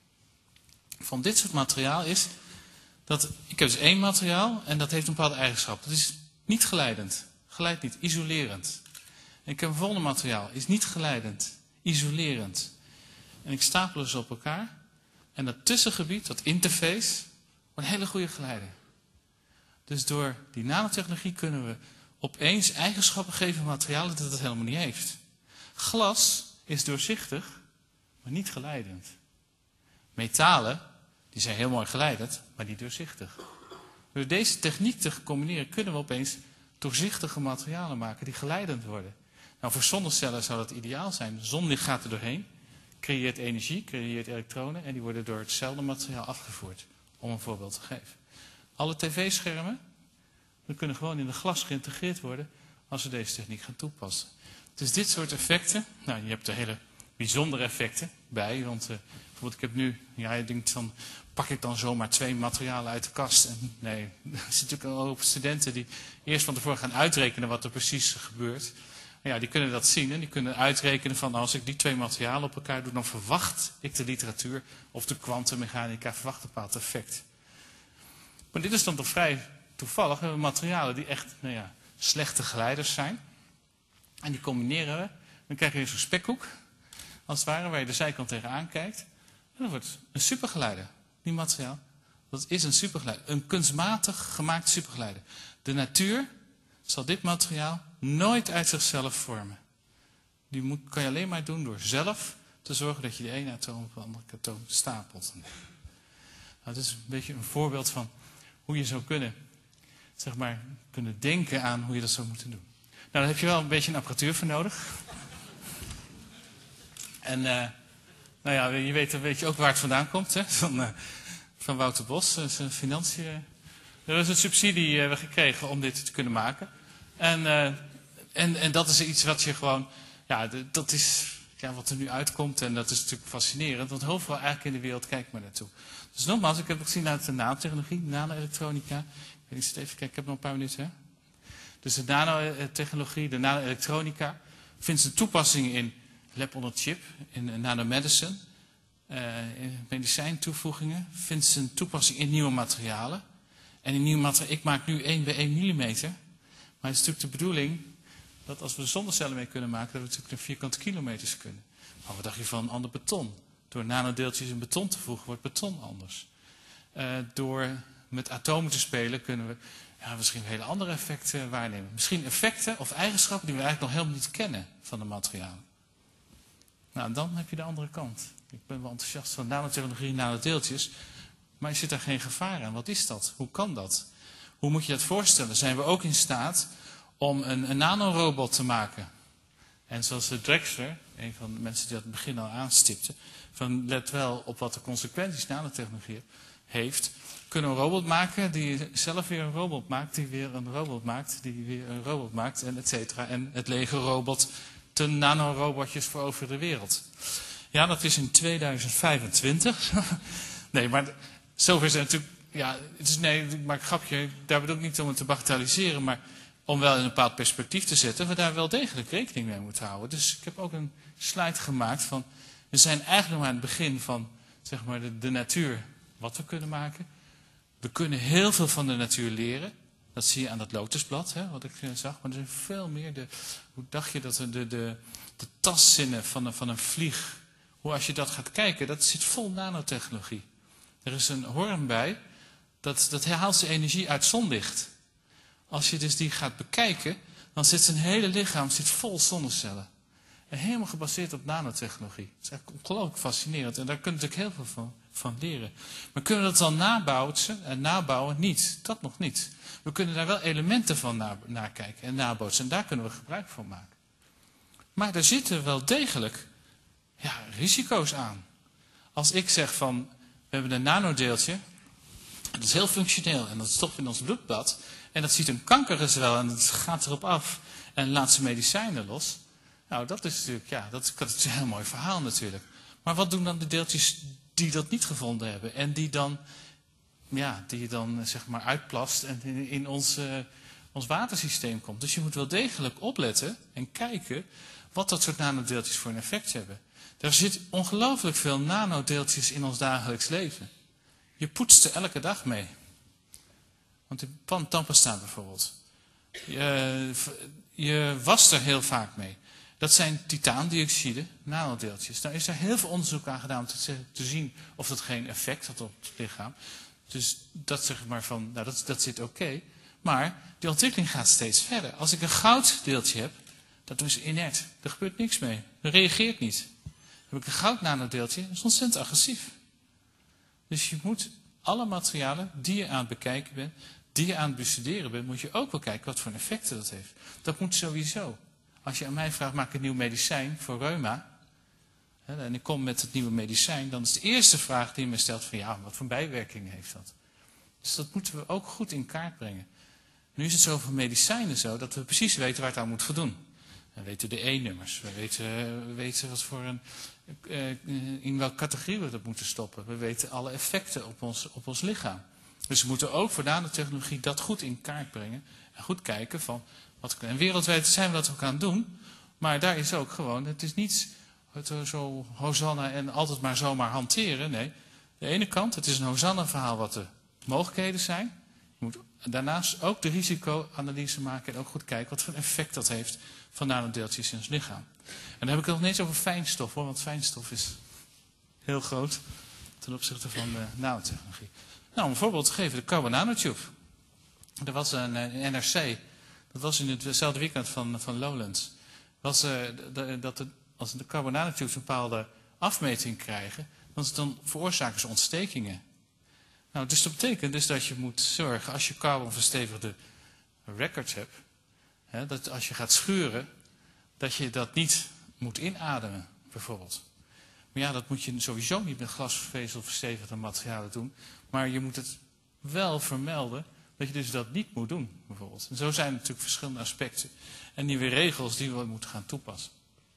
van dit soort materiaal is, dat ik heb dus één materiaal en dat heeft een bepaalde eigenschap. Dat is niet geleidend, geleidt niet, isolerend. En ik heb een volgende materiaal, is niet geleidend, isolerend. En ik stapel ze op elkaar. En dat tussengebied, dat interface, wordt een hele goede geleider. Dus door die nanotechnologie kunnen we opeens eigenschappen geven aan materialen dat het helemaal niet heeft. Glas is doorzichtig, maar niet geleidend. Metalen, die zijn heel mooi geleidend, maar niet doorzichtig. Door deze techniek te combineren kunnen we opeens doorzichtige materialen maken die geleidend worden. Nou, voor zonnecellen zou dat ideaal zijn. Zonlicht gaat er doorheen, creëert energie, creëert elektronen en die worden door hetzelfde materiaal afgevoerd. Om een voorbeeld te geven. Alle tv-schermen, die kunnen gewoon in de glas geïntegreerd worden als we deze techniek gaan toepassen. Dus dit soort effecten, nou je hebt er hele bijzondere effecten bij, want uh, bijvoorbeeld ik heb nu, ja je denkt van, pak ik dan zomaar twee materialen uit de kast? En nee, er zitten natuurlijk een hoop studenten die eerst van tevoren gaan uitrekenen wat er precies gebeurt. En ja, die kunnen dat zien en die kunnen uitrekenen van als ik die twee materialen op elkaar doe, dan verwacht ik de literatuur of de kwantummechanica verwacht een bepaald effect. Maar dit is dan toch vrij toevallig. We hebben materialen die echt nou ja, slechte geleiders zijn. En die combineren we. Dan krijg je zo'n spekhoek, als het ware, waar je de zijkant tegenaan kijkt. En dat wordt een supergeleider. Die materiaal, dat is een supergeleider. Een kunstmatig gemaakt supergeleider. De natuur zal dit materiaal nooit uit zichzelf vormen. Die moet, kan je alleen maar doen door zelf te zorgen dat je de ene atoom op de andere atoom stapelt. Nou, dit is een beetje een voorbeeld van hoe je zou kunnen, zeg maar, kunnen denken aan hoe je dat zou moeten doen. Nou, daar heb je wel een beetje een apparatuur voor nodig. En uh, nou ja, je weet, weet je ook waar het vandaan komt, hè? Van, uh, van Wouter Bos, uh, zijn financiën. Er is een subsidie uh, gekregen om dit te kunnen maken. En, uh, en, en dat is iets wat je gewoon, ja, de, dat is ja, wat er nu uitkomt. En dat is natuurlijk fascinerend, want overal eigenlijk in de wereld kijkt maar naartoe. Dus nogmaals, ik heb gezien naar de nanotechnologie, nano-elektronica. Ik weet niet, even kijken, ik heb nog een paar minuten, hè? Dus de nanotechnologie, de nano-elektronica, vindt zijn toepassing in lab on a chip, in nanomedicine, uh, in medicijntoevoegingen, vindt zijn toepassing in nieuwe materialen. En in nieuwe materialen, ik maak nu één bij één millimeter, maar het is natuurlijk de bedoeling dat als we zonnecellen mee kunnen maken, dat we natuurlijk naar vierkante kilometers kunnen. Maar wat dacht je van een ander beton? Door nanodeeltjes in beton te voegen, wordt beton anders. Uh, door met atomen te spelen kunnen we ja, misschien hele andere effecten waarnemen. Misschien effecten of eigenschappen die we eigenlijk nog helemaal niet kennen van de materialen. Nou, dan heb je de andere kant. Ik ben wel enthousiast van nanotechnologie, nanodeeltjes. Maar zit daar geen gevaar aan? Wat is dat? Hoe kan dat? Hoe moet je dat voorstellen? Zijn we ook in staat om een, een nanorobot te maken? En zoals de Drexler, een van de mensen die dat in het begin al aanstipte, van let wel op wat de consequenties nanotechnologie heeft. Kunnen we een robot maken die zelf weer een robot maakt, die weer een robot maakt, die weer een robot maakt, en et cetera. En het Lego-robot, de nanorobotjes voor over de wereld. Ja, dat is in tweeduizend vijfentwintig. Nee, maar zover is het natuurlijk, ja, het is, nee, ik maak een grapje, daar bedoel ik niet om het te bagatelliseren, maar om wel in een bepaald perspectief te zetten, we daar wel degelijk rekening mee moeten houden. Dus ik heb ook een slide gemaakt van, we zijn eigenlijk nog aan het begin van, zeg maar, de, de natuur, wat we kunnen maken. We kunnen heel veel van de natuur leren. Dat zie je aan dat lotusblad, hè, wat ik zag. Maar er zijn veel meer. De, hoe dacht je dat de, de, de, de tastzinnen van een, van een vlieg, hoe als je dat gaat kijken, dat zit vol nanotechnologie. Er is een hoorn bij, dat, dat haalt zijn energie uit zonlicht. Als je dus die gaat bekijken, dan zit zijn hele lichaam zit vol zonnecellen. En helemaal gebaseerd op nanotechnologie. Dat is eigenlijk ongelooflijk fascinerend. En daar kun je natuurlijk heel veel van, van leren. Maar kunnen we dat dan nabouwen en nabouwen? Niet. Dat nog niet. We kunnen daar wel elementen van na, nakijken en nabootsen. En daar kunnen we gebruik van maken. Maar er zitten wel degelijk ja, risico's aan. Als ik zeg van, we hebben een nanodeeltje. Dat is heel functioneel. En dat stopt in ons bloedbad. En dat ziet een kankergezwel en het gaat erop af. En laat zijn medicijnen los. Nou, dat is natuurlijk, ja, dat, dat is een heel mooi verhaal natuurlijk. Maar wat doen dan de deeltjes die dat niet gevonden hebben? En die dan ja, die je dan zeg maar uitplast en in, in ons, uh, ons watersysteem komt. Dus je moet wel degelijk opletten en kijken wat dat soort nanodeeltjes voor een effect hebben. Er zit ongelooflijk veel nanodeeltjes in ons dagelijks leven. Je poetst er elke dag mee. Want in pan tandpasta bijvoorbeeld. Je, je wast er heel vaak mee. Dat zijn titaandioxide, nanodeeltjes. Daar is er heel veel onderzoek aan gedaan om te, te zien of dat geen effect had op het lichaam. Dus dat zeg maar van, nou dat, dat zit oké. Okay. Maar die ontwikkeling gaat steeds verder. Als ik een gouddeeltje heb, dat is inert. Er gebeurt niks mee. Er reageert niet. Heb ik een goudnanodeeltje, dat is ontzettend agressief. Dus je moet alle materialen die je aan het bekijken bent, die je aan het bestuderen bent, moet je ook wel kijken wat voor effecten dat heeft. Dat moet sowieso. Als je aan mij vraagt, maak ik een nieuw medicijn voor reuma, hè, en ik kom met het nieuwe medicijn, dan is de eerste vraag die je me stelt van ja, wat voor bijwerkingen heeft dat? Dus dat moeten we ook goed in kaart brengen. Nu is het zo voor medicijnen zo dat we precies weten waar het aan moet voldoen. We weten de E-nummers, we weten, we weten wat voor een, in welke categorie we dat moeten stoppen. We weten alle effecten op ons, op ons lichaam. Dus we moeten ook voor nanotechnologie dat goed in kaart brengen. En goed kijken van, wat, en wereldwijd zijn we dat ook aan het doen. Maar daar is ook gewoon, het is niet zo hosanna en altijd maar zomaar hanteren. Nee, de ene kant, het is een hosanna verhaal wat de mogelijkheden zijn. Je moet daarnaast ook de risicoanalyse maken en ook goed kijken wat voor effect dat heeft van nanodeeltjes in ons lichaam. En dan heb ik het nog niet eens over fijnstof hoor, want fijnstof is heel groot ten opzichte van de nanotechnologie. Nou, om een voorbeeld te geven, de carbon nanotube. Er was een, een N R C, dat was in hetzelfde weekend van, van Lowlands. Was, uh, de, dat de, als de carbon nanotubes een bepaalde afmeting krijgen, dan, dan veroorzaken ze ontstekingen. Nou, dus dat betekent dus dat je moet zorgen, als je carbonverstevigde records hebt, hè, dat als je gaat schuren, dat je dat niet moet inademen, bijvoorbeeld. Maar ja, dat moet je sowieso niet met glasvezelverstevigde materialen doen. Maar je moet het wel vermelden dat je dus dat niet moet doen, bijvoorbeeld. En zo zijn er natuurlijk verschillende aspecten en nieuwe regels die we moeten gaan toepassen.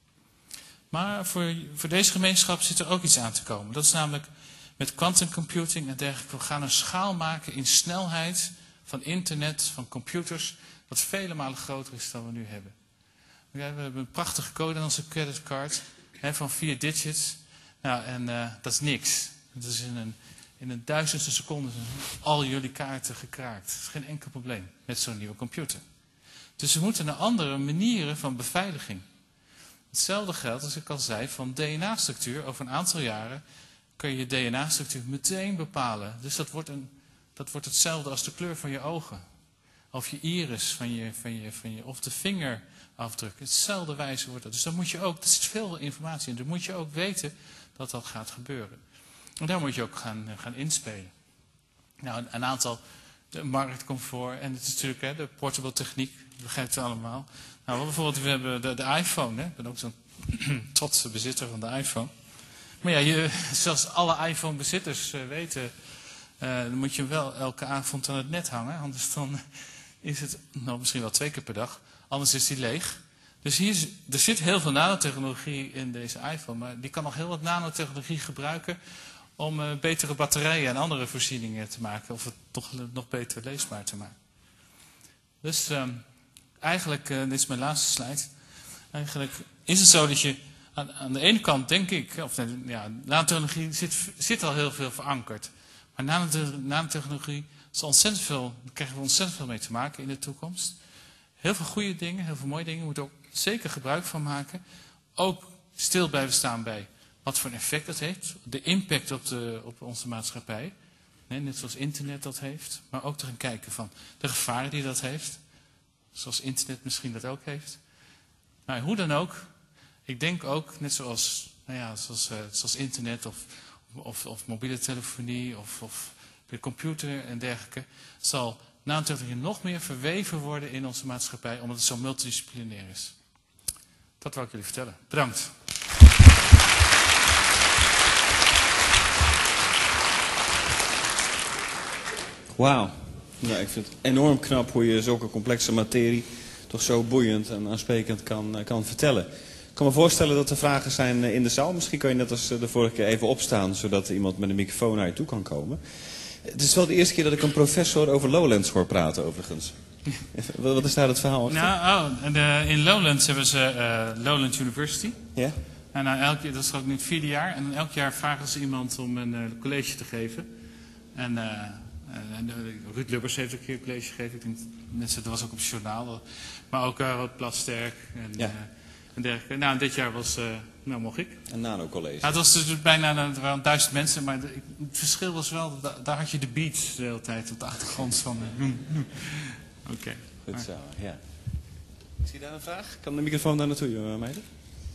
Maar voor, voor deze gemeenschap zit er ook iets aan te komen. Dat is namelijk met quantum computing en dergelijke. We gaan een schaal maken in snelheid van internet, van computers, wat vele malen groter is dan we nu hebben. Ja, we hebben een prachtige code in onze creditcard hè, van vier digits. Nou, en uh, dat is niks. Dat is in een, in een duizendste seconde al jullie kaarten gekraakt. Dat is geen enkel probleem met zo'n nieuwe computer. Dus we moeten naar andere manieren van beveiliging. Hetzelfde geldt, als ik al zei, van D N A-structuur. Over een aantal jaren kun je je D N A-structuur meteen bepalen. Dus dat wordt, een, dat wordt hetzelfde als de kleur van je ogen. Of je iris, van je, van je, van je, of de vingerafdruk. Hetzelfde wijze wordt dat. Dus dan moet je ook, er zit veel informatie in. Dan moet je ook weten dat dat gaat gebeuren. En daar moet je ook gaan, gaan inspelen. Nou, een, een aantal, de marktcomfort en het is natuurlijk hè, de portable techniek, dat begrijpt u allemaal. Nou, bijvoorbeeld, we hebben de, de iPhone. Hè. Ik ben ook zo'n trotse bezitter van de iPhone. Maar ja, je, zoals alle iPhone-bezitters uh, weten, uh, dan moet je hem wel elke avond aan het net hangen. Anders dan is het, nou misschien wel twee keer per dag, anders is die leeg. Dus hier is, er zit heel veel nanotechnologie in deze iPhone, maar die kan nog heel wat nanotechnologie gebruiken om uh, betere batterijen en andere voorzieningen te maken, of het toch nog beter leesbaar te maken. Dus um, eigenlijk, uh, dit is mijn laatste slide, eigenlijk is het zo dat je aan, aan de ene kant denk ik, of ja, nanotechnologie zit, zit al heel veel verankerd, maar nanotechnologie is ontzettend veel, daar krijgen we ontzettend veel mee te maken in de toekomst. Heel veel goede dingen, heel veel mooie dingen, we moeten ook zeker gebruik van maken. Ook stil blijven staan bij wat voor een effect dat heeft. De impact op, de, op onze maatschappij. Nee, net zoals internet dat heeft. Maar ook te gaan kijken van de gevaren die dat heeft. Zoals internet misschien dat ook heeft. Maar hoe dan ook. Ik denk ook, net zoals, nou ja, zoals, uh, zoals internet of, of, of mobiele telefonie of, of de computer en dergelijke. Zal nanotechnologie nog meer verweven worden in onze maatschappij. Omdat het zo multidisciplinair is. Dat wou ik jullie vertellen. Bedankt. Wauw. Ja, ik vind het enorm knap hoe je zulke complexe materie toch zo boeiend en aansprekend kan, kan vertellen. Ik kan me voorstellen dat er vragen zijn in de zaal. Misschien kan je net als de vorige keer even opstaan, zodat iemand met een microfoon naar je toe kan komen. Het is wel de eerste keer dat ik een professor over Lowlands hoor praten, overigens. Wat is daar het verhaal achter? Nou, oh, en de, in Lowlands hebben ze uh, Lowlands University. Ja? En nou, elk, dat is ook nu het vierde jaar. En elk jaar vragen ze iemand om een uh, college te geven. En, uh, en uh, Ruud Lubbers heeft ook een keer een college gegeven. Ik denk, mensen, dat was ook op het journaal. Maar ook uh, Rod Plasterk en, ja. uh, en dergelijke. Nou, en dit jaar was, uh, nou mocht ik. Een nanocollege. Nou, het was dus bijna er waren duizend mensen. Maar de, het verschil was wel, da, daar had je de beats de hele tijd op de achtergrond van. Uh, Oké. Okay. Goed zo, ja. Zie je daar een vraag? Kan de microfoon daar naartoe, uh, meiden?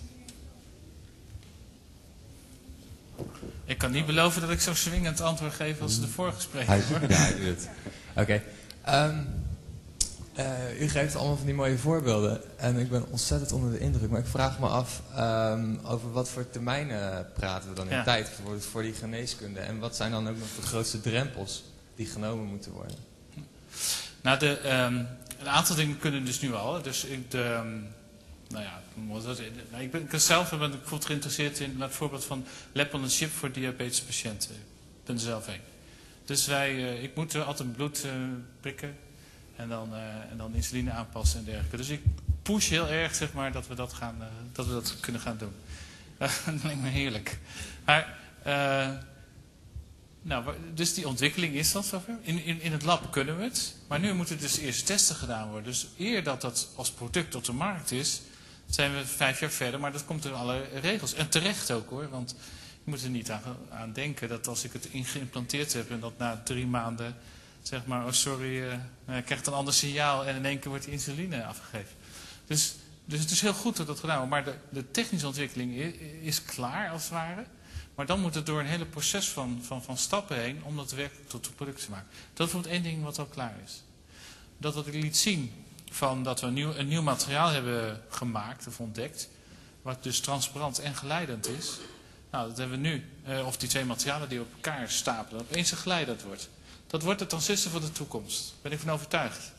Ik kan niet beloven dat ik zo swingend antwoord geef als de vorige spreker. Ja, ik doe het. Oké. Okay. Um, uh, u geeft allemaal van die mooie voorbeelden. En ik ben ontzettend onder de indruk. Maar ik vraag me af, um, over wat voor termijnen praten we dan in ja. tijd voor, voor die geneeskunde? En wat zijn dan ook nog de grootste drempels die genomen moeten worden? Nou, de, um, een aantal dingen kunnen dus nu al. Dus ik, de, um, nou ja, ik ben ik zelf ben bijvoorbeeld geïnteresseerd in het voorbeeld van lab on a chip voor diabetespatiënten. Ik ben er zelf een. Dus wij, uh, ik moet altijd bloed uh, prikken en dan, uh, en dan insuline aanpassen en dergelijke. Dus ik push heel erg, zeg maar, dat we dat, gaan, uh, dat, we dat kunnen gaan doen. Uh, dat lijkt me heerlijk. Maar, uh, nou, dus die ontwikkeling is dat zover. In, in, in het lab kunnen we het. Maar nu moeten dus eerst testen gedaan worden. Dus eer dat dat als product op de markt is, zijn we vijf jaar verder. Maar dat komt door alle regels. En terecht ook hoor. Want je moet er niet aan, aan denken dat als ik het geïmplanteerd heb en dat na drie maanden, zeg maar, oh sorry, uh, ik krijg een ander signaal en in één keer wordt die insuline afgegeven. Dus, dus het is heel goed dat dat gedaan wordt. Maar de, de technische ontwikkeling is, is klaar als het ware. Maar dan moet het door een hele proces van, van, van stappen heen om dat werkelijk tot een product te maken. Dat is bijvoorbeeld één ding wat al klaar is. Dat wat ik liet zien van dat we een nieuw, een nieuw materiaal hebben gemaakt of ontdekt, wat dus transparant en geleidend is. Nou, dat hebben we nu. Uh, of die twee materialen die op elkaar stapelen, opeens geleidend wordt. Dat wordt de transistor van de toekomst. Daar ben ik van overtuigd.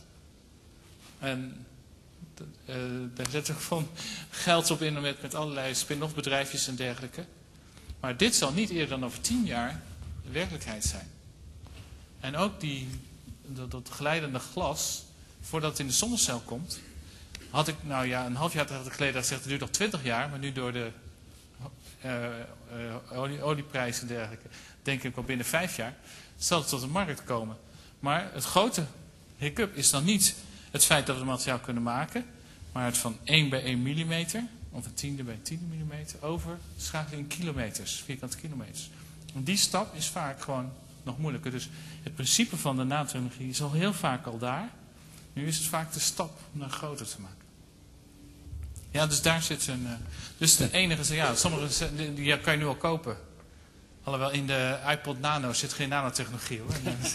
En uh, daar zetten we gewoon geld op in met, met allerlei spin-off bedrijfjes en dergelijke. Maar dit zal niet eerder dan over tien jaar de werkelijkheid zijn. En ook die, dat, dat glijdende glas, voordat het in de zonnecel komt, had ik, nou ja, een half jaar geleden gezegd, het duurt nog twintig jaar, maar nu door de uh, uh, olie, olieprijs en dergelijke, denk ik wel binnen vijf jaar, zal het tot de markt komen. Maar het grote hiccup is dan niet het feit dat we het materiaal kunnen maken, maar het van één bij één millimeter, of een tiende bij een tiende millimeter, over schakelen in kilometers, vierkante kilometers. En die stap is vaak gewoon nog moeilijker. Dus het principe van de nanotechnologie is al heel vaak al daar. Nu is het vaak de stap om dat groter te maken. Ja, dus daar zit een... Uh, dus de enige... Ja, sommige die, die kan je nu al kopen. Alhoewel in de iPod Nano zit geen nanotechnologie hoor. Dus,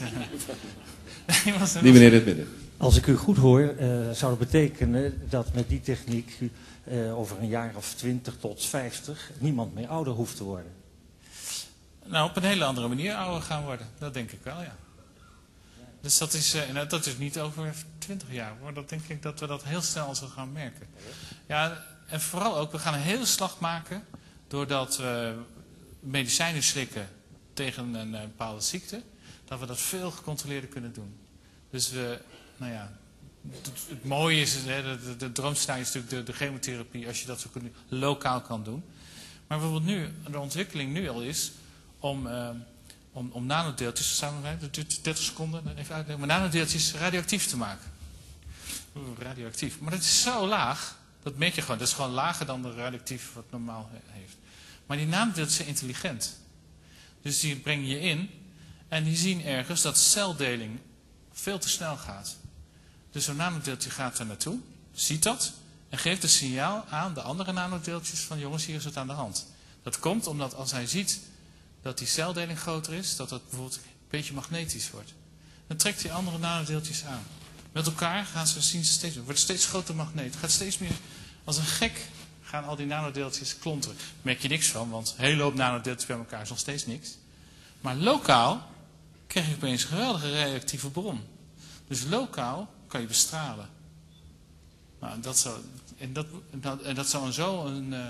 uh, die meneer in het midden. Als ik u goed hoor, uh, zou dat betekenen dat met die techniek uh, over een jaar of twintig tot vijftig niemand meer ouder hoeft te worden. Nou, op een hele andere manier ouder gaan worden. Dat denk ik wel, ja. Dus dat is, uh, dat is niet over twintig jaar hoor. Dat denk ik dat we dat heel snel zullen gaan merken. Ja, en vooral ook, we gaan een hele slag maken doordat we medicijnen slikken tegen een, een bepaalde ziekte. Dat we dat veel gecontroleerder kunnen doen. Dus we, nou ja, het, het mooie is, hè, de, de, de droomscenario is natuurlijk de, de chemotherapie, als je dat zo kunt, lokaal kan doen. Maar bijvoorbeeld nu, de ontwikkeling nu al is om, uh, om, om nanodeeltjes, samen, dat duurt dertig seconden, even uitleggen, maar nanodeeltjes radioactief te maken. Oeh, radioactief. Maar dat is zo laag, dat merk je gewoon, dat is gewoon lager dan de radioactief wat normaal heeft. Maar die nanodeeltjes zijn intelligent. Dus die breng je in en die zien ergens dat celdeling veel te snel gaat. Dus zo'n nanodeeltje gaat er naartoe, ziet dat en geeft een signaal aan de andere nanodeeltjes van jongens, hier is het aan de hand. Dat komt omdat als hij ziet dat die celdeling groter is, dat het bijvoorbeeld een beetje magnetisch wordt. Dan trekt hij andere nanodeeltjes aan. Met elkaar gaan ze zien, steeds, wordt steeds groter magneet. Het gaat steeds meer, als een gek gaan al die nanodeeltjes klonteren. Daar merk je niks van, want een hele hoop nanodeeltjes bij elkaar is nog steeds niks. Maar lokaal krijg je opeens een geweldige radioactieve bron. Dus lokaal kan je bestralen. Nou, dat zou, en, dat, dat, en dat zou zo een uh,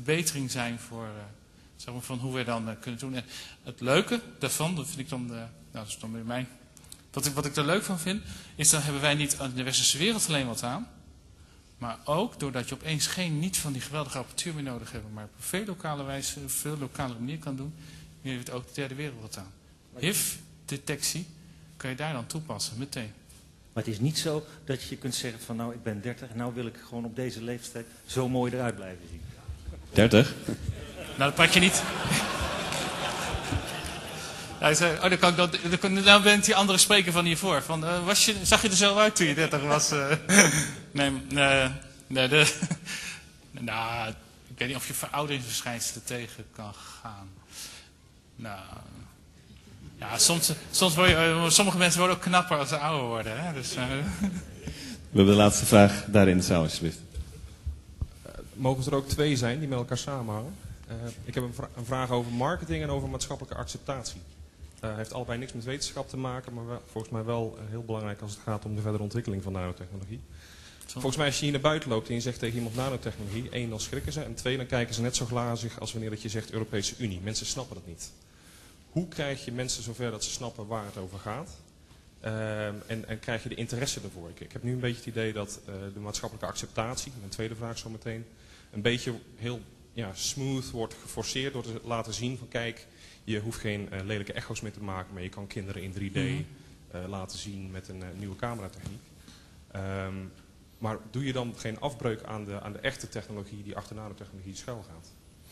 verbetering zijn voor, uh, zeg maar, van hoe we dan uh, kunnen doen. En het leuke daarvan, dat vind ik dan uh, Nou, dat is dan weer mij. Wat ik, wat ik er leuk van vind, is dan hebben wij niet aan de westerse wereld alleen wat aan. Maar ook doordat je opeens geen niet van die geweldige apparatuur meer nodig hebt, maar op een veel lokale wijze, op een veel lokale manier kan doen, heeft het ook de derde wereld wat aan. H I V-detectie kan je daar dan toepassen, meteen. Maar het is niet zo dat je kunt zeggen van nou ik ben dertig en nou wil ik gewoon op deze leeftijd zo mooi eruit blijven zien. dertig? Nou, dat pak je niet. Hij zei, oh, dan kan ik dat, dan kan, nou bent die andere spreker van hiervoor. Van, uh, was je, zag je er zo uit toen je dertig was? Uh, nee, nee, nee de, nou, ik weet niet of je verouderingsverschijnselen tegen kan gaan. Nou, ja, soms, soms word je, sommige mensen worden ook knapper als ze ouder worden. Hè? Dus, uh. We hebben de laatste vraag daar in de zaal, alsjeblieft. Uh, mogen er ook twee zijn die met elkaar samenhangen? Uh, ik heb een, vra een vraag over marketing en over maatschappelijke acceptatie. Het uh, heeft allebei niks met wetenschap te maken, maar wel, volgens mij wel uh, heel belangrijk als het gaat om de verdere ontwikkeling van nanotechnologie. Zo. Volgens mij als je hier naar buiten loopt en je zegt tegen iemand nanotechnologie, één, dan schrikken ze en twee, dan kijken ze net zo glazig als wanneer dat je zegt Europese Unie. Mensen snappen dat niet. Hoe krijg je mensen zover dat ze snappen waar het over gaat? Uh, en, en krijg je de interesse ervoor? Ik, ik heb nu een beetje het idee dat uh, de maatschappelijke acceptatie, mijn tweede vraag zo meteen, een beetje heel ja, smooth wordt geforceerd door te laten zien van kijk, je hoeft geen uh, lelijke echo's meer te maken, maar je kan kinderen in drie D mm-hmm. uh, laten zien met een uh, nieuwe cameratechniek. Um, maar doe je dan geen afbreuk aan de, aan de echte technologie die achter nanotechnologie schuil gaat?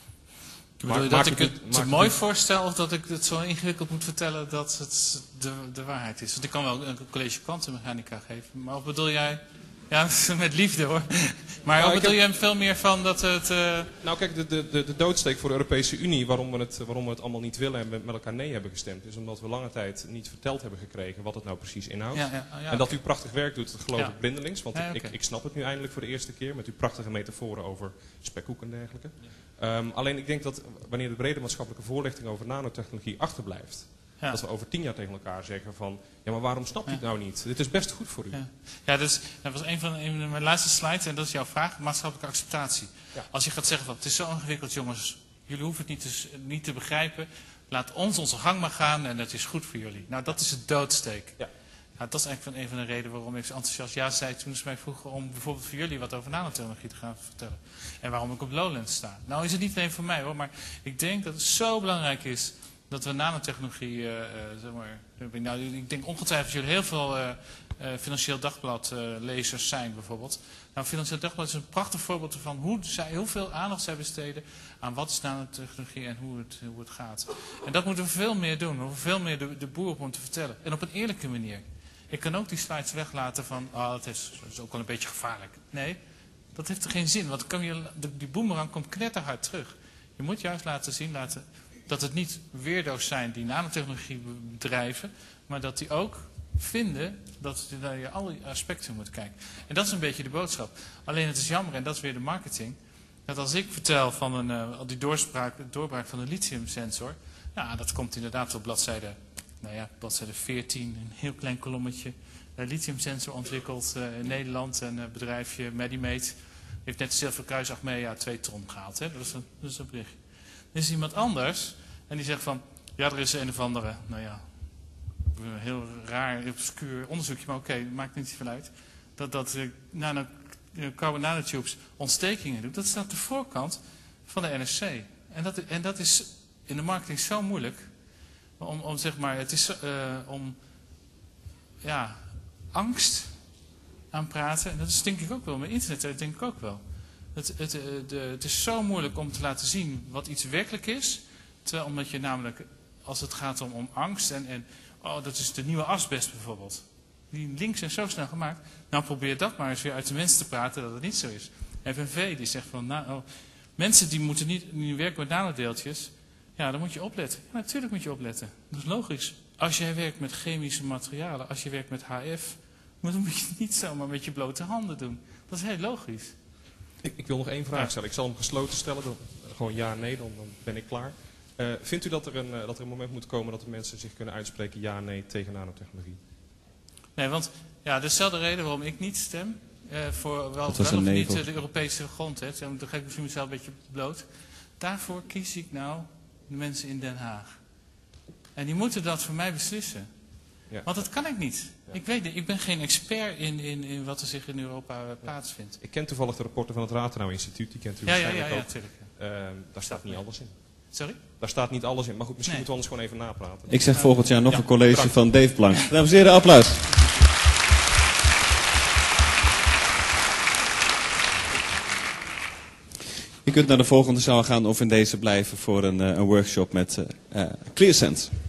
Bedoel je dat ik het te mooi voorstel of dat ik het zo ingewikkeld moet vertellen dat het de, de waarheid is? Want ik kan wel een college kwantummechanica geven, maar of bedoel jij... Ja, met liefde hoor. Maar nou, bedoel heb... je veel meer van dat het... Uh... Nou kijk, de, de, de doodsteek voor de Europese Unie, waarom we, het, waarom we het allemaal niet willen en met elkaar nee hebben gestemd, is omdat we lange tijd niet verteld hebben gekregen wat het nou precies inhoudt. Ja, ja, ja, en dat okay. u prachtig werk doet, dat geloof ja. ik blindelings. Want ja, okay. ik, ik snap het nu eindelijk voor de eerste keer met uw prachtige metaforen over spekkoek en dergelijke. Ja. Um, alleen ik denk dat wanneer de brede maatschappelijke voorlichting over nanotechnologie achterblijft, ja. dat we over tien jaar tegen elkaar zeggen van, ja maar waarom snapt u het ja. nou niet? Dit is best goed voor u. Ja, ja dus, dat was een van, een van mijn laatste slides en dat is jouw vraag, maatschappelijke acceptatie. Ja. Als je gaat zeggen van, het is zo ingewikkeld jongens, jullie hoeven het niet te, niet te begrijpen, laat ons onze gang maar gaan en het is goed voor jullie. Nou, dat is het doodsteek. Ja. Nou, dat is eigenlijk van een van de redenen waarom ik zo enthousiast ja zei toen ze mij vroegen om bijvoorbeeld voor jullie wat over nanotechnologie te gaan vertellen. En waarom ik op Lowlands sta. Nou is het niet alleen voor mij hoor, maar ik denk dat het zo belangrijk is dat we nanotechnologie, uh, uh, zeg maar, nou, ik denk ongetwijfeld dat jullie heel veel uh, uh, Financieel Dagblad uh, lezers zijn bijvoorbeeld. Nou, Financieel Dagblad is een prachtig voorbeeld van hoe zij heel veel aandacht zij besteden aan wat is nanotechnologie en hoe het, hoe het gaat. En dat moeten we veel meer doen, we hoeven veel meer de, de boer op moeten vertellen. En op een eerlijke manier. Ik kan ook die slides weglaten van, oh, dat is, dat is ook wel een beetje gevaarlijk. Nee, dat heeft er geen zin, want kan je, de, die boemerang komt knetterhard terug. Je moet juist laten zien, laten... dat het niet weirdo's zijn die nanotechnologie bedrijven, maar dat die ook vinden dat je naar alle aspecten moet kijken. En dat is een beetje de boodschap. Alleen het is jammer, en dat is weer de marketing, dat als ik vertel van een, uh, die doorspraak, doorbraak van de lithiumsensor, ja, dat komt inderdaad op bladzijde, nou ja, bladzijde veertien, een heel klein kolommetje. Een lithiumsensor ontwikkeld uh, in Nederland en een bedrijfje Medimate heeft net Zilveren Kruis Achmea twee ton gehaald. Hè? Dat is een, dat is een bericht. Er is iemand anders en die zegt van, ja er is een of andere, nou ja, een heel raar, obscuur onderzoekje, maar oké, okay, maakt niet zoveel uit. Dat, dat uh, nano, uh, carbon nanotubes ontstekingen doet, dat staat op de voorkant van de N R C. En dat, en dat is in de marketing zo moeilijk, om, om zeg maar, het is uh, om, ja, angst aan praten. En dat is denk ik ook wel, met internet dat denk ik ook wel. Het, het, de, het is zo moeilijk om te laten zien wat iets werkelijk is. Terwijl omdat je namelijk, als het gaat om, om angst en, en oh, dat is de nieuwe asbest bijvoorbeeld. Die links zijn zo snel gemaakt. Nou probeer dat maar eens weer uit de mensen te praten dat het niet zo is. F N V die zegt van, nou, oh, mensen die moeten niet, niet werken met nanodeeltjes. Ja, dan moet je opletten. Ja, natuurlijk moet je opletten. Dat is logisch. Als jij werkt met chemische materialen, als je werkt met H F, dan moet je het niet zomaar met je blote handen doen. Dat is heel logisch. Ik, ik wil nog één vraag stellen. Ik zal hem gesloten stellen. Dan, gewoon ja, nee, dan, dan ben ik klaar. Uh, vindt u dat er, een, uh, dat er een moment moet komen dat de mensen zich kunnen uitspreken ja, nee tegen nanotechnologie? Nee, want ja, dezelfde reden waarom ik niet stem. Uh, voor wel, wel of nee niet uh, de Europese grondwet. Dan ga ik misschien mezelf een beetje bloot. Daarvoor kies ik nou de mensen in Den Haag. En die moeten dat voor mij beslissen. Ja. Want dat kan ik niet. Ja. Ik weet het, ik ben geen expert in, in, in wat er zich in Europa uh, plaatsvindt. Ik ken toevallig de rapporten van het Rathenau Instituut, die kent u Ja, ja, waarschijnlijk ja, ja, ook. natuurlijk. Uh, daar staat niet alles in. Sorry? Daar staat niet alles in, maar goed, misschien Nee. moeten we anders gewoon even napraten. Ik zeg volgend jaar nog Ja, een college bedankt. van Dave Plank. Dames en heren, applaus. Je kunt naar de volgende zaal gaan of in deze blijven voor een, uh, een workshop met uh, uh, ClearSense.